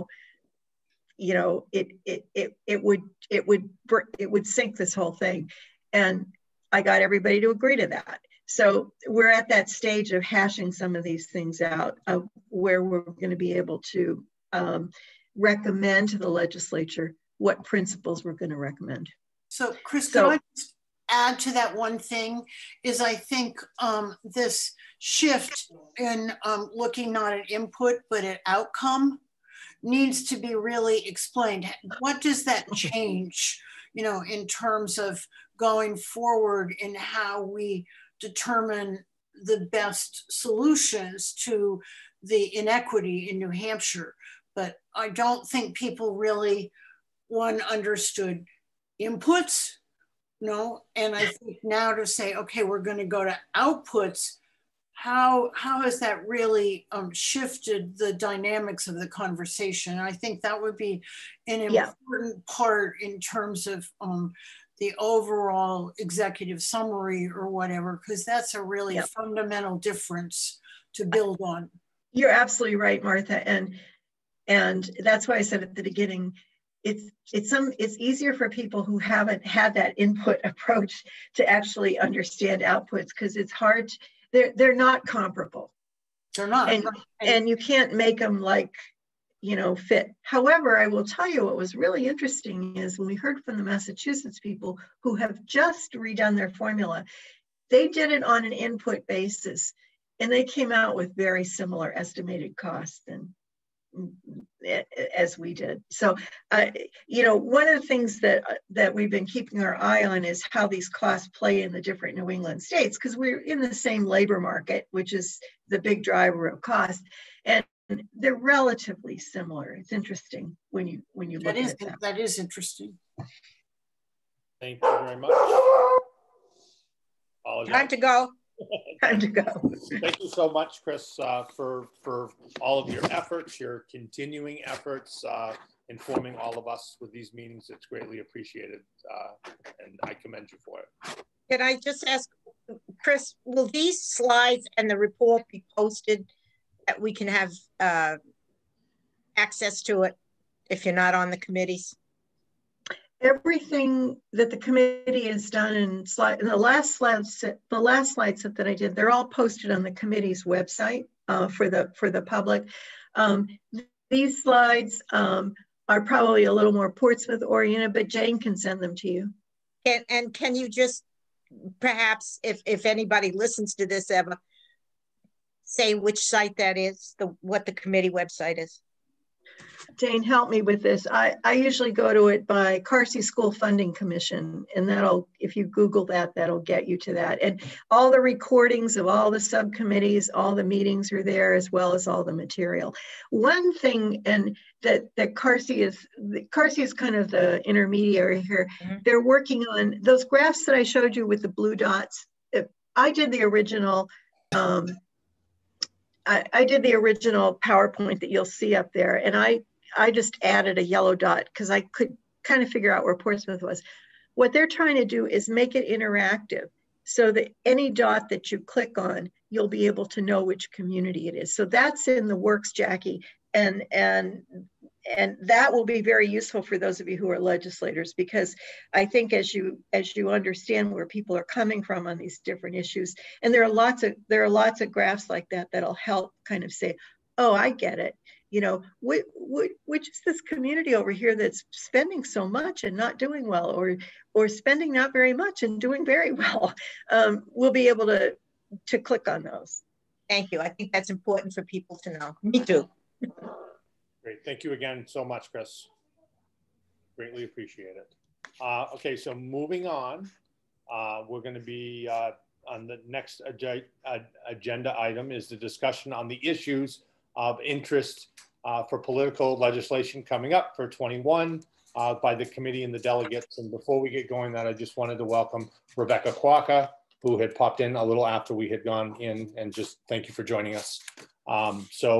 you know, it it it it would it would it would sink this whole thing. And I got everybody to agree to that. So we're at that stage of hashing some of these things out, uh, where we're going to be able to um, recommend to the legislature what principles we're going to recommend. So Chris, so, can I just add to that one thing? Is I think um, this shift in um, looking not at input, but at outcome needs to be really explained. What does that change, you know, in terms of going forward in how we determine the best solutions to the inequity in New Hampshire? But I don't think people really, one, understood inputs, no, and I think now to say, okay, we're going to go to outputs, how, how has that really um, shifted the dynamics of the conversation? I think that would be an important yeah. part in terms of um, the overall executive summary or whatever, because that's a really yep. fundamental difference to build on. You're absolutely right, Martha. And, and that's why I said at the beginning, it's, it's, some, it's easier for people who haven't had that input approach to actually understand outputs, because it's hard, to, they're, they're not comparable. They're not. And, and you can't make them like, you know, fit. However, I will tell you what was really interesting is when we heard from the Massachusetts people who have just redone their formula, they did it on an input basis, and they came out with very similar estimated costs and as we did. So, uh, you know, one of the things that that we've been keeping our eye on is how these costs play in the different New England states, because we're in the same labor market, which is the big driver of cost, and they're relatively similar. It's interesting when you when you look that is, at it. That. that is interesting. Thank you very much. Apologize. Time to go. Time to go. Thank you so much, Chris, uh, for for all of your efforts, your continuing efforts, uh, informing all of us with these meetings. It's greatly appreciated, uh, and I commend you for it. Can I just ask, Chris, will these slides and the report be posted that we can have uh, access to it if you're not on the committees? Everything that the committee has done in, slide, in the last slide set, the last slide set that I did, they're all posted on the committee's website uh, for the for the public. Um, these slides um, are probably a little more Portsmouth oriented, but Jane can send them to you. And, and can you just perhaps, if if anybody listens to this ever, say which site that is, the what the committee website is? Jane, help me with this. I, I usually go to it by Carsey School Funding Commission, and that'll, if you Google that, that'll get you to that. And all the recordings of all the subcommittees, all the meetings are there, as well as all the material. One thing, and that, that Carsey is, Carsey is kind of the intermediary here. Mm-hmm. They're working on those graphs that I showed you with the blue dots. I did the original, um, I, I did the original PowerPoint that you'll see up there, and I I just added a yellow dot because I could kind of figure out where Portsmouth was. What they're trying to do is make it interactive so that any dot that you click on, you'll be able to know which community it is. So that's in the works, Jackie. And, and, and that will be very useful for those of you who are legislators, because I think as you, as you understand where people are coming from on these different issues, and there are lots of, there are lots of graphs like that that'll help kind of say, oh, I get it. You know, which, which is this community over here that's spending so much and not doing well, or or spending not very much and doing very well? Um, we'll be able to to click on those. Thank you. I think that's important for people to know. Me too. Great. Thank you again so much, Chris. Greatly appreciate it. Uh, okay, so moving on, uh, we're going to be uh, on the next ag agenda item is the discussion on the issues of interest uh, for political legislation coming up for twenty-one uh, by the committee and the delegates. And before we get going, that I just wanted to welcome Rebecca Quaka, who had popped in a little after we had gone in, and just thank you for joining us. Um, so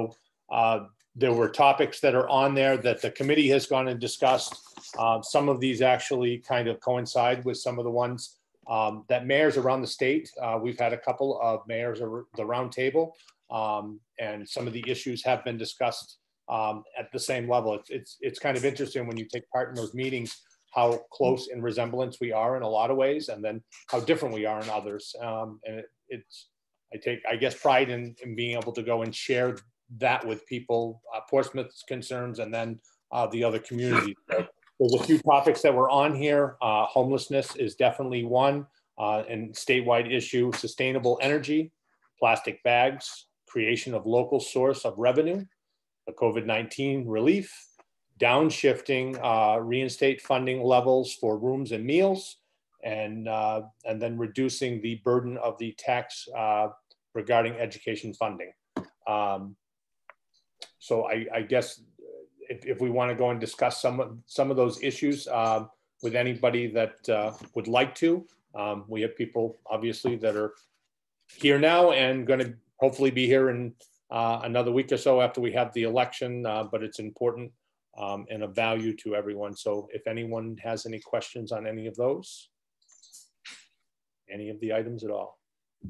Uh, there were topics that are on there that the committee has gone and discussed. Uh, some of these actually kind of coincide with some of the ones um, that mayors around the state. Uh, we've had a couple of mayors at the round table, um, and some of the issues have been discussed um, at the same level. It's, it's, it's kind of interesting when you take part in those meetings, how close in resemblance we are in a lot of ways, and then how different we are in others. Um, and it, it's, I take, I guess, pride in, in being able to go and share that with people, uh, Portsmouth's concerns, and then uh, the other communities. So there's a few topics that were on here. Uh, homelessness is definitely one, uh, and statewide issue, sustainable energy, plastic bags, creation of local source of revenue, the COVID nineteen relief, downshifting, uh, reinstate funding levels for rooms and meals, and, uh, and then reducing the burden of the tax uh, regarding education funding. Um, so I, I guess if, if we want to go and discuss some of, some of those issues uh, with anybody that uh, would like to, um, we have people obviously that are here now and going to hopefully be here in uh, another week or so after we have the election, uh, but it's important um, and of value to everyone. So if anyone has any questions on any of those, any of the items at all.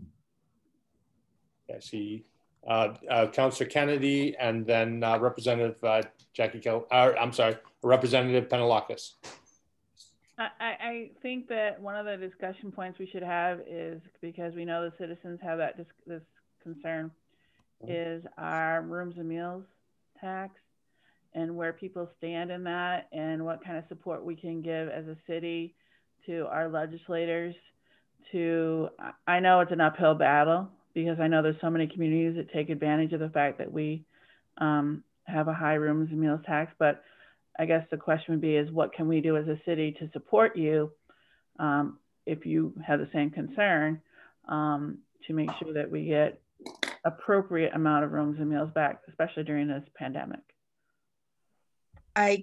I see uh, uh, Councillor Kennedy and then uh, Representative uh, Jackie Kelly, uh, I'm sorry, Representative Penelakis. I, I think that one of the discussion points we should have is, because we know the citizens have that dis this concern, is our rooms and meals tax and where people stand in that and what kind of support we can give as a city to our legislators to, I know it's an uphill battle because I know there's so many communities that take advantage of the fact that we um, have a high rooms and meals tax, but I guess the question would be is what can we do as a city to support you um, if you have the same concern um, to make sure that we get appropriate amount of rooms and meals back, especially during this pandemic. I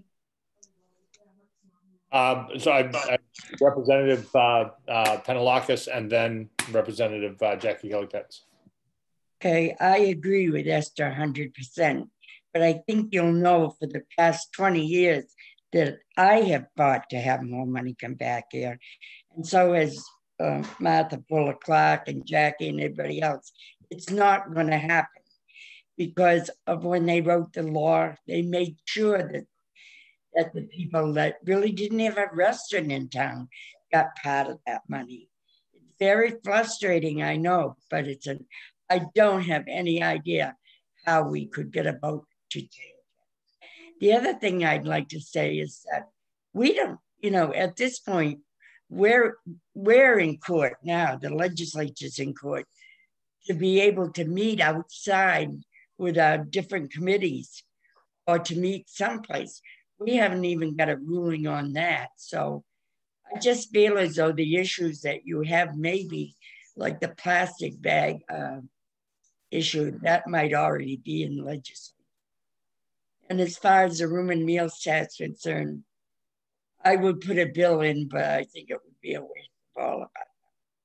um, so I, I Representative uh, uh, Penelakis and then Representative uh, Jackie Kelly Pitts. Okay, I agree with Esther one hundred percent, but I think you'll know for the past twenty years that I have fought to have more money come back here. And so has uh, Martha Fuller Clark and Jackie and everybody else. It's not going to happen because of when they wrote the law, they made sure that that the people that really didn't have a restaurant in town got part of that money. It's very frustrating, I know, but it's an, I don't have any idea how we could get a vote to change it. The other thing I'd like to say is that we don't, you know, at this point, we're, we're in court now, the legislature's in court, to be able to meet outside with our different committees or to meet someplace. We haven't even got a ruling on that. So I just feel as though the issues that you have, maybe like the plastic bag uh, issue, that might already be in the legislature. And as far as the room and meals tax concerned, I would put a bill in, but I think it would be a waste of all of it.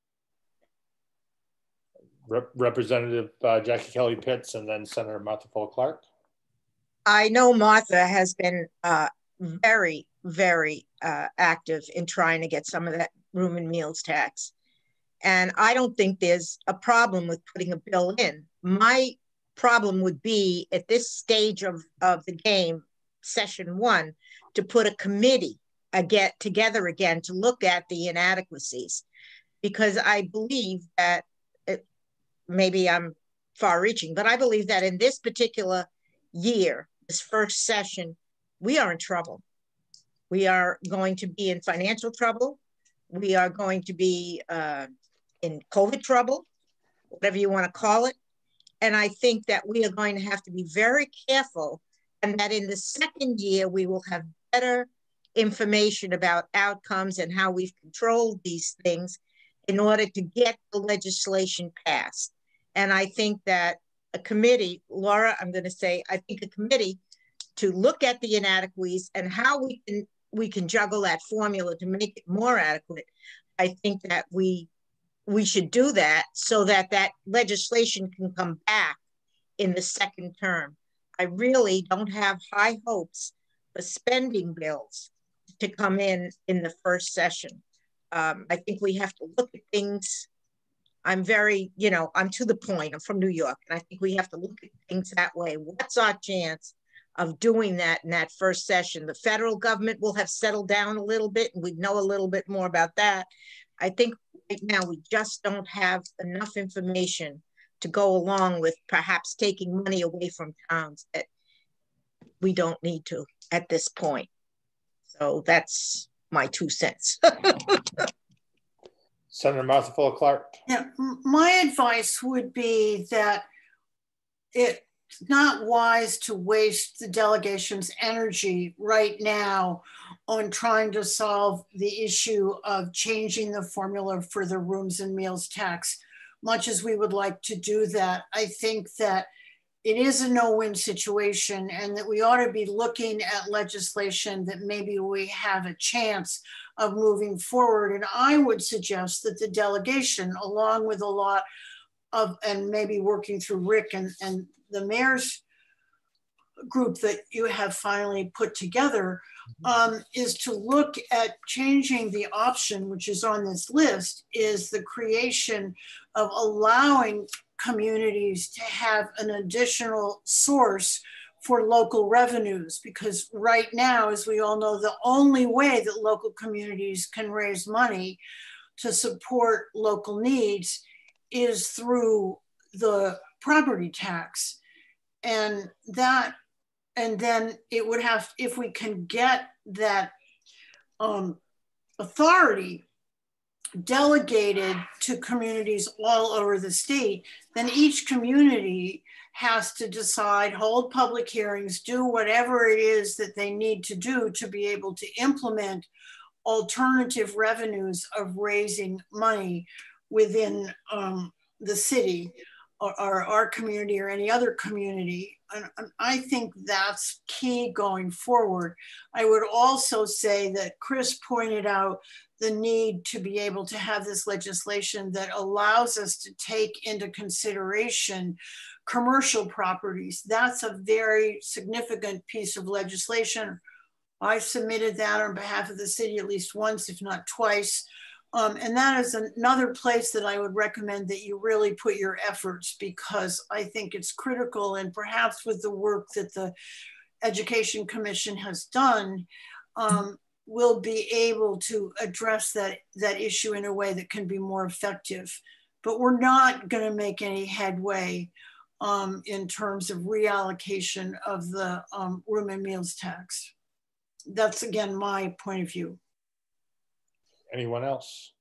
Rep Representative uh, Jackie Kelly Pitts and then Senator Martha Fuller Clark. I know Martha has been uh, very, very uh, active in trying to get some of that room and meals tax. And I don't think there's a problem with putting a bill in. My problem would be at this stage of, of the game, session one, to put a committee uh, get together again to look at the inadequacies. Because I believe that, it, maybe I'm far reaching, but I believe that in this particular year, this first session, we are in trouble. We are going to be in financial trouble. We are going to be uh, in COVID trouble, whatever you want to call it. And I think that we are going to have to be very careful, and that in the second year, we will have better information about outcomes and how we've controlled these things in order to get the legislation passed. And I think that a committee, Laura, I'm going to say, I think a committee to look at the inadequacies and how we can we can juggle that formula to make it more adequate. I think that we we should do that so that that legislation can come back in the second term. I really don't have high hopes for spending bills to come in in the first session. Um, I think we have to look at things. I'm very, you know, I'm to the point. I'm from New York, and I think we have to look at things that way. What's our chance of doing that in that first session? The federal government will have settled down a little bit, and we know a little bit more about that. I think right now we just don't have enough information to go along with perhaps taking money away from towns that we don't need to at this point. So that's my two cents. Senator Martha Fuller Clark. Yeah, my advice would be that it's not wise to waste the delegation's energy right now on trying to solve the issue of changing the formula for the rooms and meals tax. Much as we would like to do that, I think that it is a no-win situation, and that we ought to be looking at legislation that maybe we have a chance of moving forward. And I would suggest that the delegation, along with a lot of, and maybe working through Rick and, and the mayor's group that you have finally put together, um, is to look at changing the option, which is on this list, is the creation of allowing communities to have an additional source for local revenues. Because right now, as we all know, the only way that local communities can raise money to support local needs is through the property tax. And that, and then it would have, if we can get that um, authority delegated to communities all over the state, then each community has to decide, hold public hearings, do whatever it is that they need to do to be able to implement alternative revenues of raising money within um, the city or, or our community or any other community. And, and I think that's key going forward. I would also say that Chris pointed out the need to be able to have this legislation that allows us to take into consideration commercial properties. That's a very significant piece of legislation. I submitted that on behalf of the city at least once, if not twice. Um, and that is another place that I would recommend that you really put your efforts, because I think it's critical, and perhaps with the work that the Education Commission has done, um, we'll be able to address that, that issue in a way that can be more effective. But we're not going to make any headway um, in terms of reallocation of the um, room and meals tax. That's, again, my point of view. Anyone else?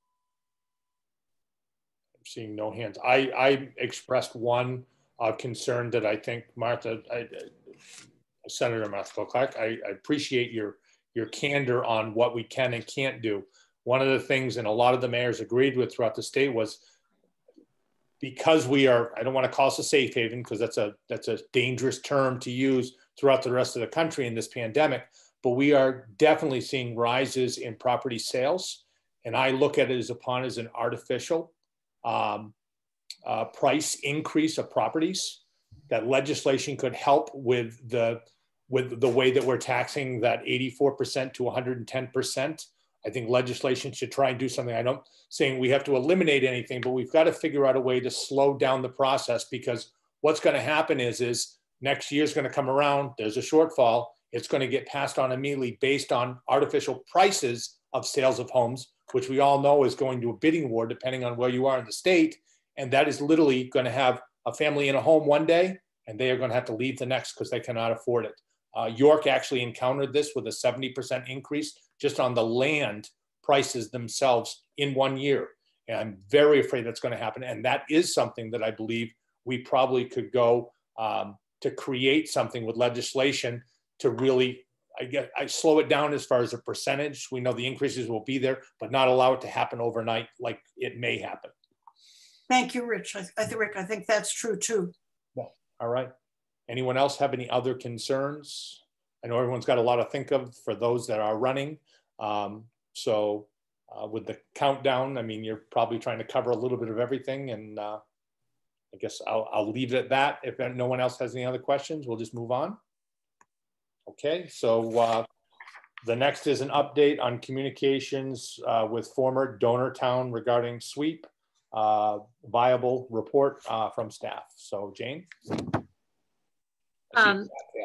I'm seeing no hands. I, I expressed one uh, concern that I think, Martha, I, Senator Martha Clark, I, I appreciate your your candor on what we can and can't do. One of the things, and a lot of the mayors agreed with throughout the state, was because we are, I don't want to call us a safe haven because that's a, that's a dangerous term to use throughout the rest of the country in this pandemic, but we are definitely seeing rises in property sales. And I look at it as upon as an artificial um, uh, price increase of properties. That legislation could help with the with the way that we're taxing that eighty-four percent to one hundred ten percent. I think legislation should try and do something. I don't saying we have to eliminate anything, but we've got to figure out a way to slow down the process, because what's going to happen is, is next year's going to come around, there's a shortfall, it's going to get passed on immediately based on artificial prices of sales of homes, which we all know is going to a bidding war depending on where you are in the state. And that is literally going to have a family in a home one day, and they are going to have to leave the next because they cannot afford it. Uh, York actually encountered this with a seventy percent increase just on the land prices themselves in one year. And I'm very afraid that's going to happen. And that is something that I believe we probably could go um, to create something with legislation to really, I get, I slow it down as far as a percentage. We know the increases will be there, but not allow it to happen overnight like it may happen. Thank you, Rich. I, I think, Rick, I think that's true too. Well, all right. Anyone else have any other concerns? I know everyone's got a lot to think of for those that are running. Um, so uh, with the countdown, I mean, you're probably trying to cover a little bit of everything. And uh, I guess I'll, I'll leave it at that. If no one else has any other questions, we'll just move on. Okay, so uh, the next is an update on communications uh, with former donor town regarding sweep, uh, viable report uh, from staff. So Jane. Um,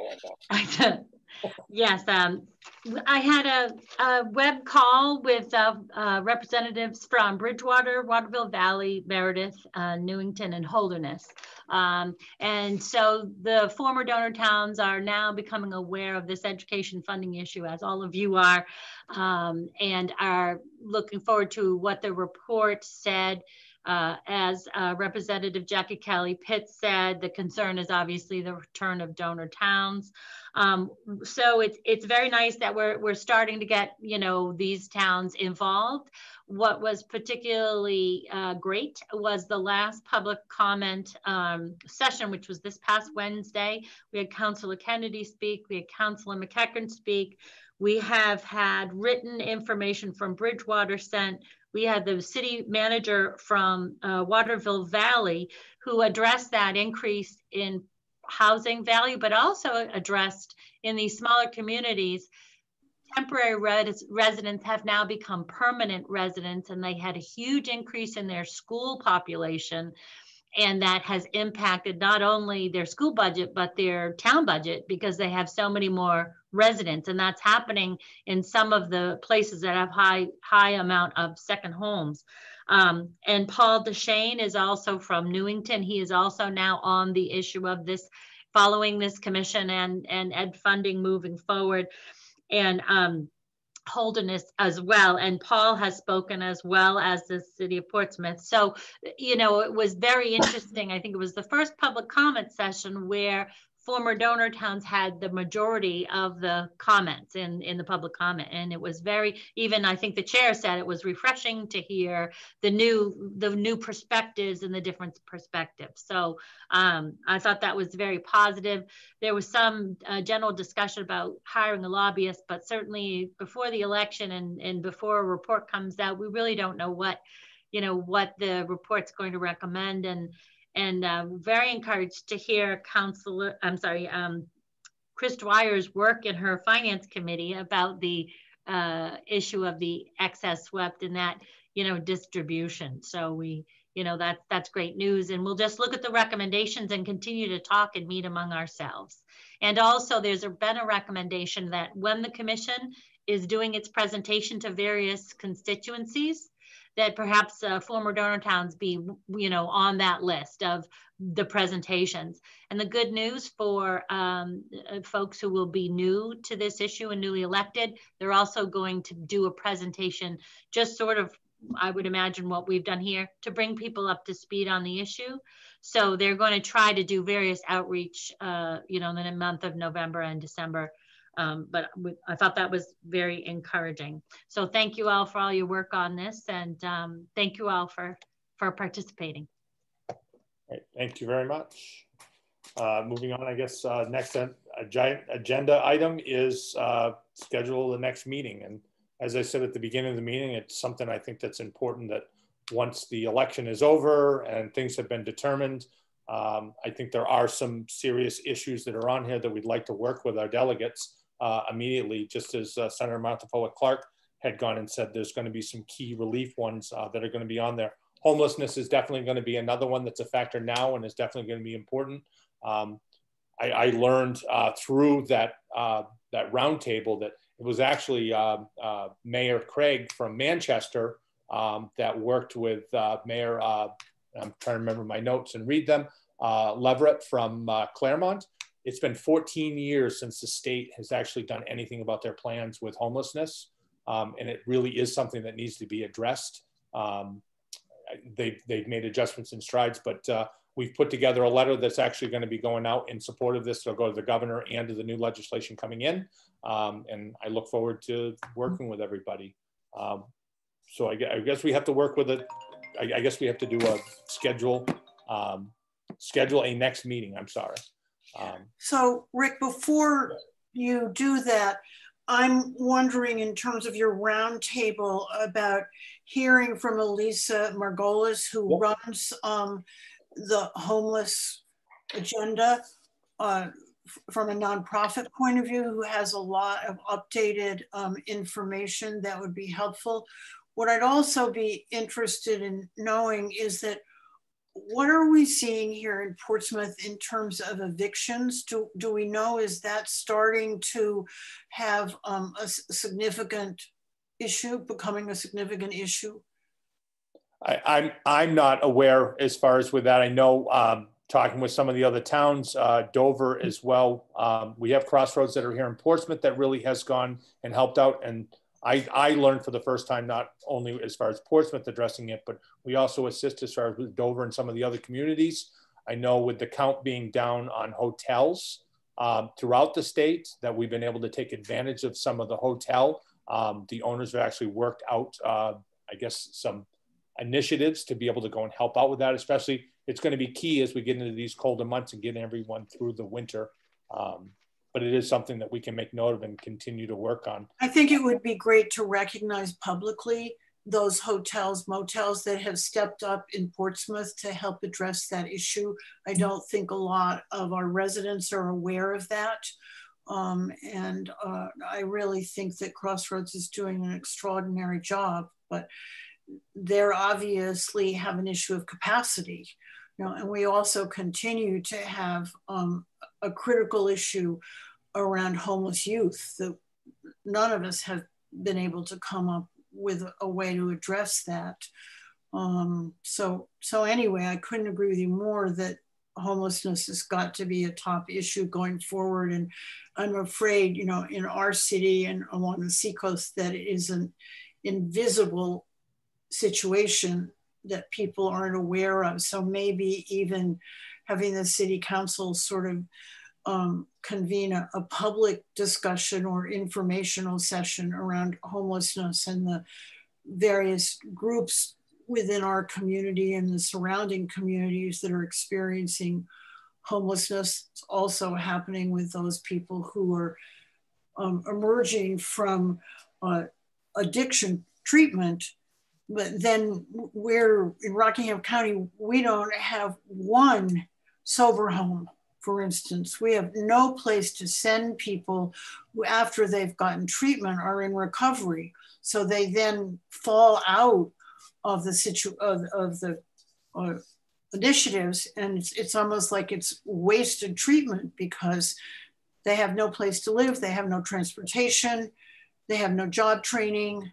yes, um, I had a, a web call with uh, uh, representatives from Bridgewater, Waterville Valley, Meredith, uh, Newington, and Holderness. Um, and so the former donor towns are now becoming aware of this education funding issue, as all of you are, um, and are looking forward to what the report said. Uh, as uh, Representative Jackie Kelly Pitt said, the concern is obviously the return of donor towns. Um, so it's it's very nice that we're we're starting to get, you know, these towns involved. What was particularly uh, great was the last public comment um, session, which was this past Wednesday. We had Councilor Kennedy speak, we had Councilor McEachern speak. We have had written information from Bridgewater sent. We had the city manager from uh, Waterville Valley who addressed that increase in housing value, but also addressed in these smaller communities, temporary res residents have now become permanent residents, and they had a huge increase in their school population. And that has impacted not only their school budget, but their town budget, because they have so many more residents. And that's happening in some of the places that have high, high amount of second homes. Um, and Paul DeShane is also from Newington. He is also now on the issue of this, following this commission and, and ed funding moving forward. And um, Holderness as well, and Paul has spoken as well as the city of Portsmouth. So, you know, it was very interesting. I think it was the first public comment session where former donor towns had the majority of the comments in, in the public comment. And it was very, even I think the chair said it was refreshing to hear the new, the new perspectives and the different perspectives. So um, I thought that was very positive. There was some uh, general discussion about hiring a lobbyist, but certainly before the election and, and before a report comes out, we really don't know what, you know, what the report's going to recommend. And And uh, very encouraged to hear Councilor, I'm sorry, um, Chris Dwyer's work in her finance committee about the uh, issue of the excess swept and that, you know, distribution. So we, you know, that, that's great news. And we'll just look at the recommendations and continue to talk and meet among ourselves. And also there's a, been a recommendation that when the commission is doing its presentation to various constituencies, that perhaps uh, former donor towns be, you know, on that list of the presentations. And the good news for um, folks who will be new to this issue and newly elected, they're also going to do a presentation, just sort of, I would imagine what we've done here, to bring people up to speed on the issue. So they're going to try to do various outreach, uh, you know, in the month of November and December. Um, but I thought that was very encouraging. So thank you all for all your work on this, and um, thank you all for, for participating. All right, thank you very much. Uh, moving on, I guess uh, next uh, agenda item is uh, schedule the next meeting. And as I said at the beginning of the meeting, it's something I think that's important, that once the election is over and things have been determined, um, I think there are some serious issues that are on here that we'd like to work with our delegates Uh, immediately, just as uh, Senator Martha Fuller Clark had gone and said there's going to be some key relief ones uh, that are going to be on there. Homelessness is definitely going to be another one that's a factor now and is definitely going to be important. Um, I, I learned uh, through that, uh, that roundtable that it was actually uh, uh, Mayor Craig from Manchester um, that worked with uh, Mayor, uh, I'm trying to remember my notes and read them, uh, Leverett from uh, Claremont. It's been fourteen years since the state has actually done anything about their plans with homelessness. Um, and it really is something that needs to be addressed. Um, they've, they've made adjustments and strides, but uh, we've put together a letter that's actually going to be going out in support of this. It'll go to the governor and to the new legislation coming in. Um, and I look forward to working with everybody. Um, so I, I guess we have to work with it. I, I guess we have to do a schedule, um, schedule a next meeting, I'm sorry. Um, so Rick, before you do that, I'm wondering in terms of your roundtable about hearing from Elisa Margolis, who yep. runs um, the homeless agenda uh, from a nonprofit point of view, who has a lot of updated um, information that would be helpful. What I'd also be interested in knowing is that what are we seeing here in Portsmouth in terms of evictions? Do, do we know, is that starting to have um, a significant issue, becoming a significant issue? I, I'm, I'm not aware as far as with that. I know um, talking with some of the other towns, uh, Dover as well. Um, we have Crossroads that are here in Portsmouth that really has gone and helped out. And I, I learned for the first time, not only as far as Portsmouth addressing it, but we also assist as far as with Dover and some of the other communities. I know with the count being down on hotels um, throughout the state, that we've been able to take advantage of some of the hotel. Um, the owners have actually worked out, uh, I guess, some initiatives to be able to go and help out with that. Especially, it's going to be key as we get into these colder months and getting everyone through the winter. Um, but it is something that we can make note of and continue to work on. I think it would be great to recognize publicly those hotels, motels that have stepped up in Portsmouth to help address that issue. I don't think a lot of our residents are aware of that. Um, and uh, I really think that Crossroads is doing an extraordinary job, but they're obviously have an issue of capacity. You know, and we also continue to have um, a critical issue around homeless youth that none of us have been able to come up with a way to address that. Um, so, so anyway, I couldn't agree with you more that homelessness has got to be a top issue going forward. And I'm afraid, you know, in our city and along the seacoast, that it is an invisible situation that people aren't aware of. So maybe even having the city council sort of um, convene a, a public discussion or informational session around homelessness and the various groups within our community and the surrounding communities that are experiencing homelessness. It's also happening with those people who are um, emerging from uh, addiction treatment. But then we're in Rockingham County, we don't have one sober home, for instance. We have no place to send people who, after they've gotten treatment, are in recovery. So they then fall out of the situ of, of the uh, initiatives, and it's, it's almost like it's wasted treatment because they have no place to live, they have no transportation, they have no job training.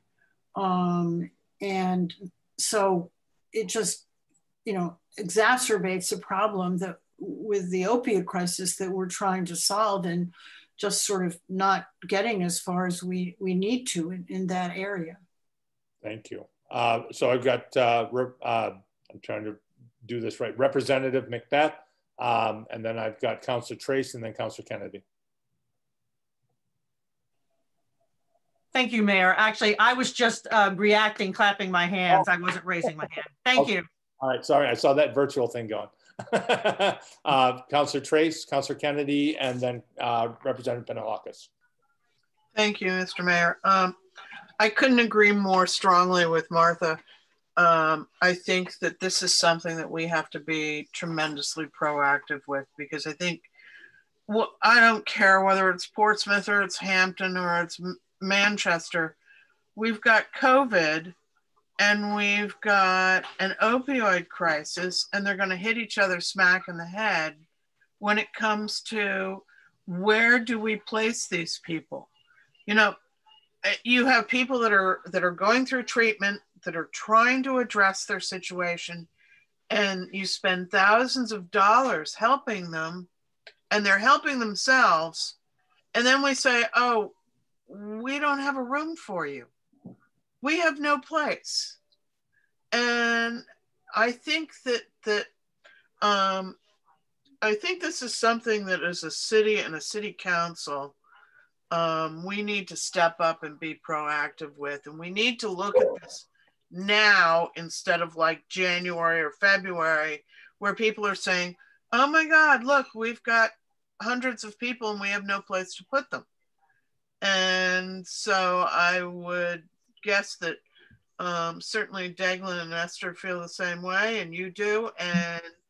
Um, And so it just, you know, exacerbates a problem that with the opioid crisis that we're trying to solve, and just sort of not getting as far as we, we need to in, in that area. Thank you. Uh, so I've got, uh, uh, I'm trying to do this right, Representative Macbeth, um, and then I've got Councilor Trace and then Councilor Kennedy. Thank you, Mayor. Actually, I was just uh, reacting, clapping my hands. Oh. I wasn't raising my hand. Thank Okay. you. All right, sorry, I saw that virtual thing going. uh, Councilor Trace, Councilor Kennedy, and then uh, Representative Penelakis. Thank you, Mister Mayor. Um, I couldn't agree more strongly with Martha. Um, I think that this is something that we have to be tremendously proactive with, because I think, well, I don't care whether it's Portsmouth or it's Hampton or it's Manchester, we've got COVID and we've got an opioid crisis, and they're going to hit each other smack in the head when it comes to where do we place these people. You know, you have people that are that are going through treatment, that are trying to address their situation, and you spend thousands of dollars helping them, and they're helping themselves, and then we say, oh, we don't have a room for you. We have no place. And I think that that um, I think this is something that as a city and a city council, um, we need to step up and be proactive with. And we need to look at this now instead of like January or February, where people are saying, oh my God, look, we've got hundreds of people and we have no place to put them. And so I would guess that um, certainly Deglin and Esther feel the same way, and you do. And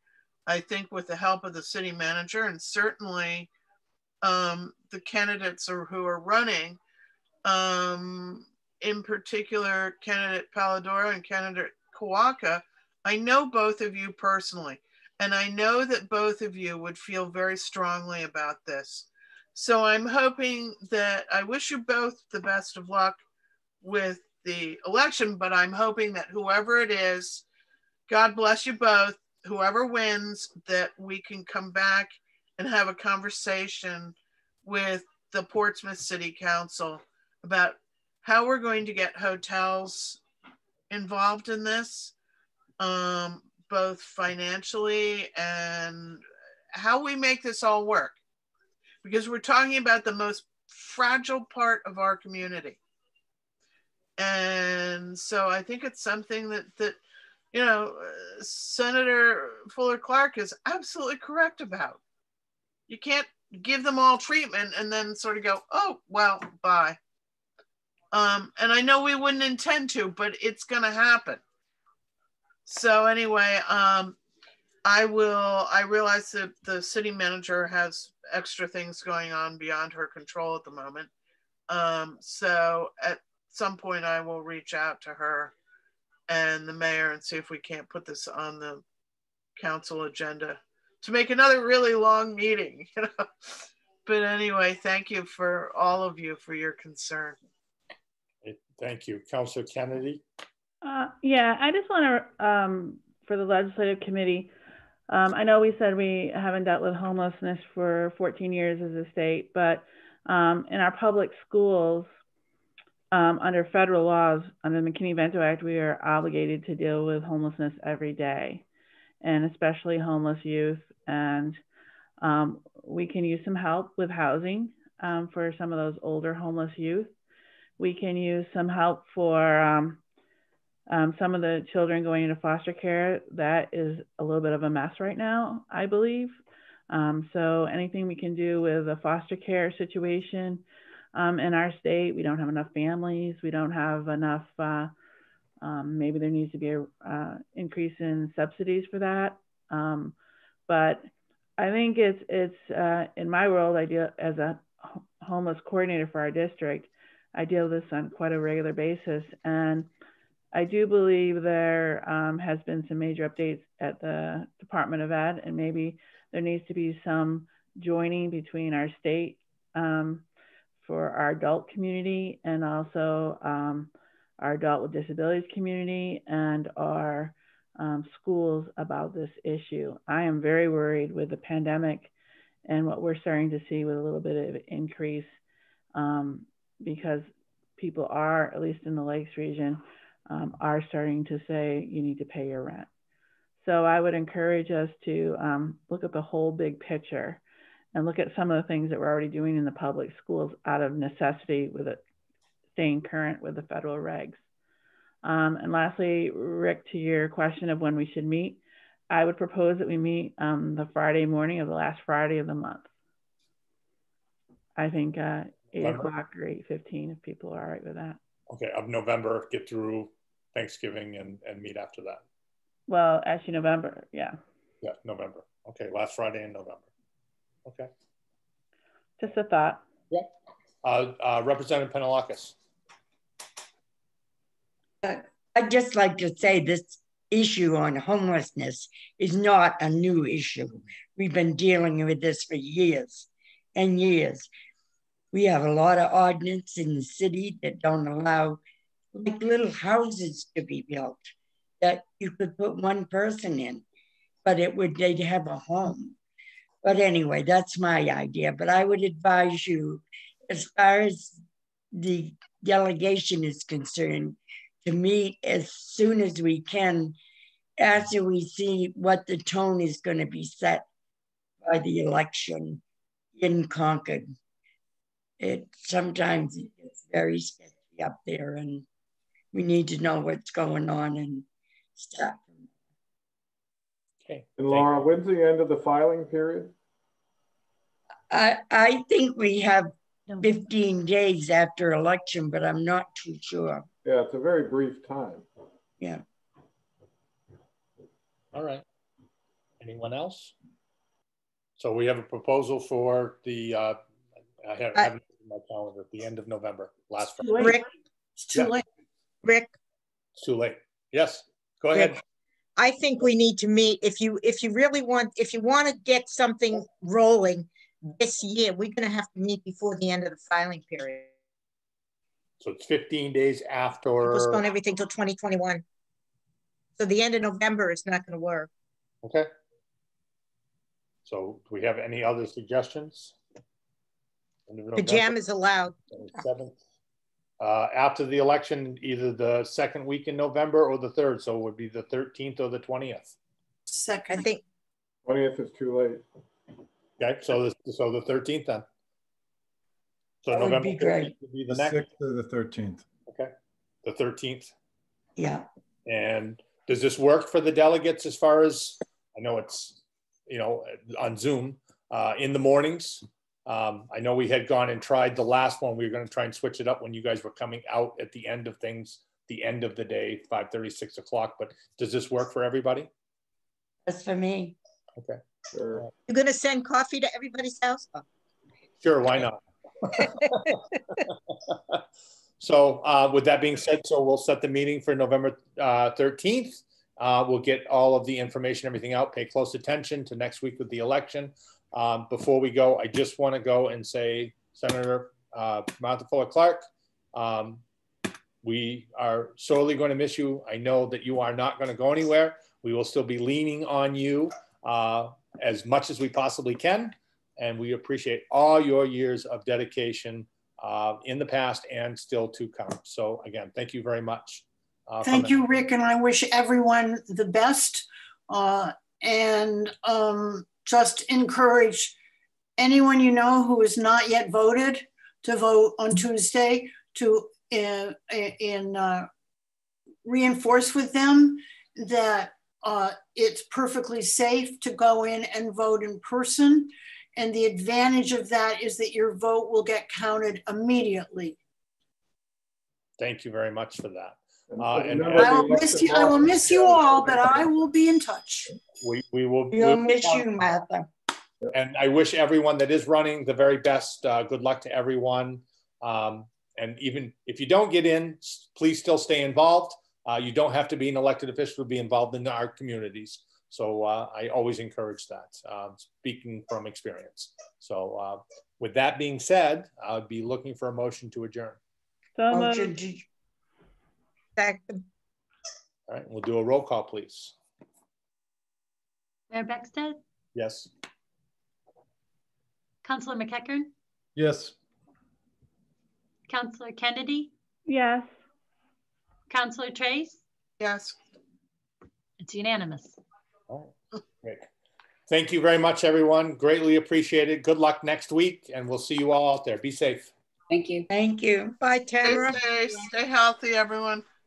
I think with the help of the city manager and certainly um, the candidates are, who are running, um, in particular, candidate Palladora and candidate Kawaka, I know both of you personally, and I know that both of you would feel very strongly about this. So I'm hoping that, I wish you both the best of luck with the election, but I'm hoping that whoever it is, God bless you both, whoever wins, that we can come back and have a conversation with the Portsmouth City Council about how we're going to get hotels involved in this, um, both financially and how we make this all work. Because we're talking about the most fragile part of our community. And so I think it's something that, that you know, uh, Senator Fuller Clark is absolutely correct about. You can't give them all treatment and then sort of go, oh, well, bye. Um, and I know we wouldn't intend to, but it's going to happen. So anyway, um, I will, I realize that the city manager has extra things going on beyond her control at the moment. Um, so at some point I will reach out to her and the mayor and see if we can't put this on the council agenda to make another really long meeting, you know. But anyway, thank you for all of you for your concern. Thank you. Councilor Kennedy. Uh, yeah, I just want to, um, for the legislative committee, um, I know we said we haven't dealt with homelessness for fourteen years as a state, but um, in our public schools, um, under federal laws, under the McKinney-Vento Act, we are obligated to deal with homelessness every day, and especially homeless youth. And um, we can use some help with housing um, for some of those older homeless youth. We can use some help for um, um, some of the children going into foster care. That is a little bit of a mess right now, I believe. Um, so anything we can do with a foster care situation um, in our state, we don't have enough families. We don't have enough, uh, um, maybe there needs to be an uh, increase in subsidies for that. Um, but I think it's, it's uh, in my world, I deal as a homeless coordinator for our district, I deal with this on quite a regular basis. And I do believe there um, has been some major updates at the Department of Ed, and maybe there needs to be some joining between our state um, for our adult community and also um, our adult with disabilities community and our um, schools about this issue. I am very worried with the pandemic and what we're starting to see with a little bit of increase um, because people are, at least in the Lakes region, um, are starting to say you need to pay your rent. So I would encourage us to um, look at the whole big picture and look at some of the things that we're already doing in the public schools out of necessity with it staying current with the federal regs. Um, and lastly, Rick, to your question of when we should meet, I would propose that we meet um, the Friday morning of the last Friday of the month. I think uh, eight o'clock or eight fifteen if people are all right with that. Okay, of November, get through Thanksgiving and, and meet after that. Well, actually November, yeah. Yeah, November. Okay, last Friday in November. Okay. Just a thought. Yeah. Uh, uh, Representative Penelakis. Uh, I'd just like to say this issue on homelessness is not a new issue. We've been dealing with this for years and years. We have a lot of ordinance in the city that don't allow like little houses to be built that you could put one person in, but it would, they'd have a home. But anyway, that's my idea. But I would advise you, as far as the delegation is concerned, to meet as soon as we can after we see what the tone is going to be set by the election in Concord. It sometimes it's very sketchy up there, and we need to know what's going on and stuff. Okay. And Laura, when's the end of the filing period? I I think we have fifteen days after election, but I'm not too sure. Yeah, it's a very brief time. Yeah. All right. Anyone else? So we have a proposal for the, uh, I have, I have it in my calendar at the end of November, last Friday. Rick, it's too yeah. late. Rick. It's too late. Yes, go Rick, ahead. I think we need to meet. If you if you really want, if you want to get something rolling this year, we're going to have to meet before the end of the filing period. So it's fifteen days after. Postpone everything till twenty twenty-one. So the end of November is not going to work. Okay. So do we have any other suggestions? Pajamas allowed. seventh. Uh, after the election, either the second week in November or the third. So it would be the thirteenth or the twentieth. Second. I think twentieth is too late. Okay, so the, so the thirteenth then. So That would November be great. would be the, The next. sixth or the thirteenth. Okay, the thirteenth. Yeah. And does this work for the delegates as far as, I know it's, you know, on Zoom uh, in the mornings? Um, I know we had gone and tried the last one. We were going to try and switch it up when you guys were coming out at the end of things, the end of the day, five thirty, six o'clock. But does this work for everybody? That's for me. Okay. Sure. you're going to send coffee to everybody's house. Oh. Sure, why not? So uh, with that being said, so we'll set the meeting for November uh, thirteenth. Uh, we'll get all of the information, everything out, pay close attention to next week with the election. Um, before we go, I just want to go and say, Senator uh, Martha Fuller Clark, um, we are sorely going to miss you. I know that you are not going to go anywhere. We will still be leaning on you uh, as much as we possibly can. And we appreciate all your years of dedication uh, in the past and still to come. So again, thank you very much. Uh, Thank you, Rick, and I wish everyone the best. Uh, and um, just encourage anyone you know who has not yet voted to vote on Tuesday, to uh, in, uh, reinforce with them that uh, it's perfectly safe to go in and vote in person. And the advantage of that is that your vote will get counted immediately. Thank you very much for that. Uh, and I will miss you. I will miss you all, but I will be in touch. We we will. We'll we'll miss you, Martha. And I wish everyone that is running the very best. Uh, good luck to everyone. Um, and even if you don't get in, please still stay involved. Uh, you don't have to be an elected official to be involved in our communities. So uh, I always encourage that, uh, speaking from experience. So uh, with that being said, I'll be looking for a motion to adjourn. So Motion moved. to Second. All right, we'll do a roll call, please. Mayor Beckstead, Yes. Councilor McEachern, Yes. Councilor Kennedy, Yes. Councilor Trace. Yes. It's unanimous. All right. Great. Thank you very much, everyone. Greatly appreciated. Good luck next week, and we'll see you all out there. Be safe. Thank you. Thank you. Bye, Stay Tamara. safe, stay healthy, everyone.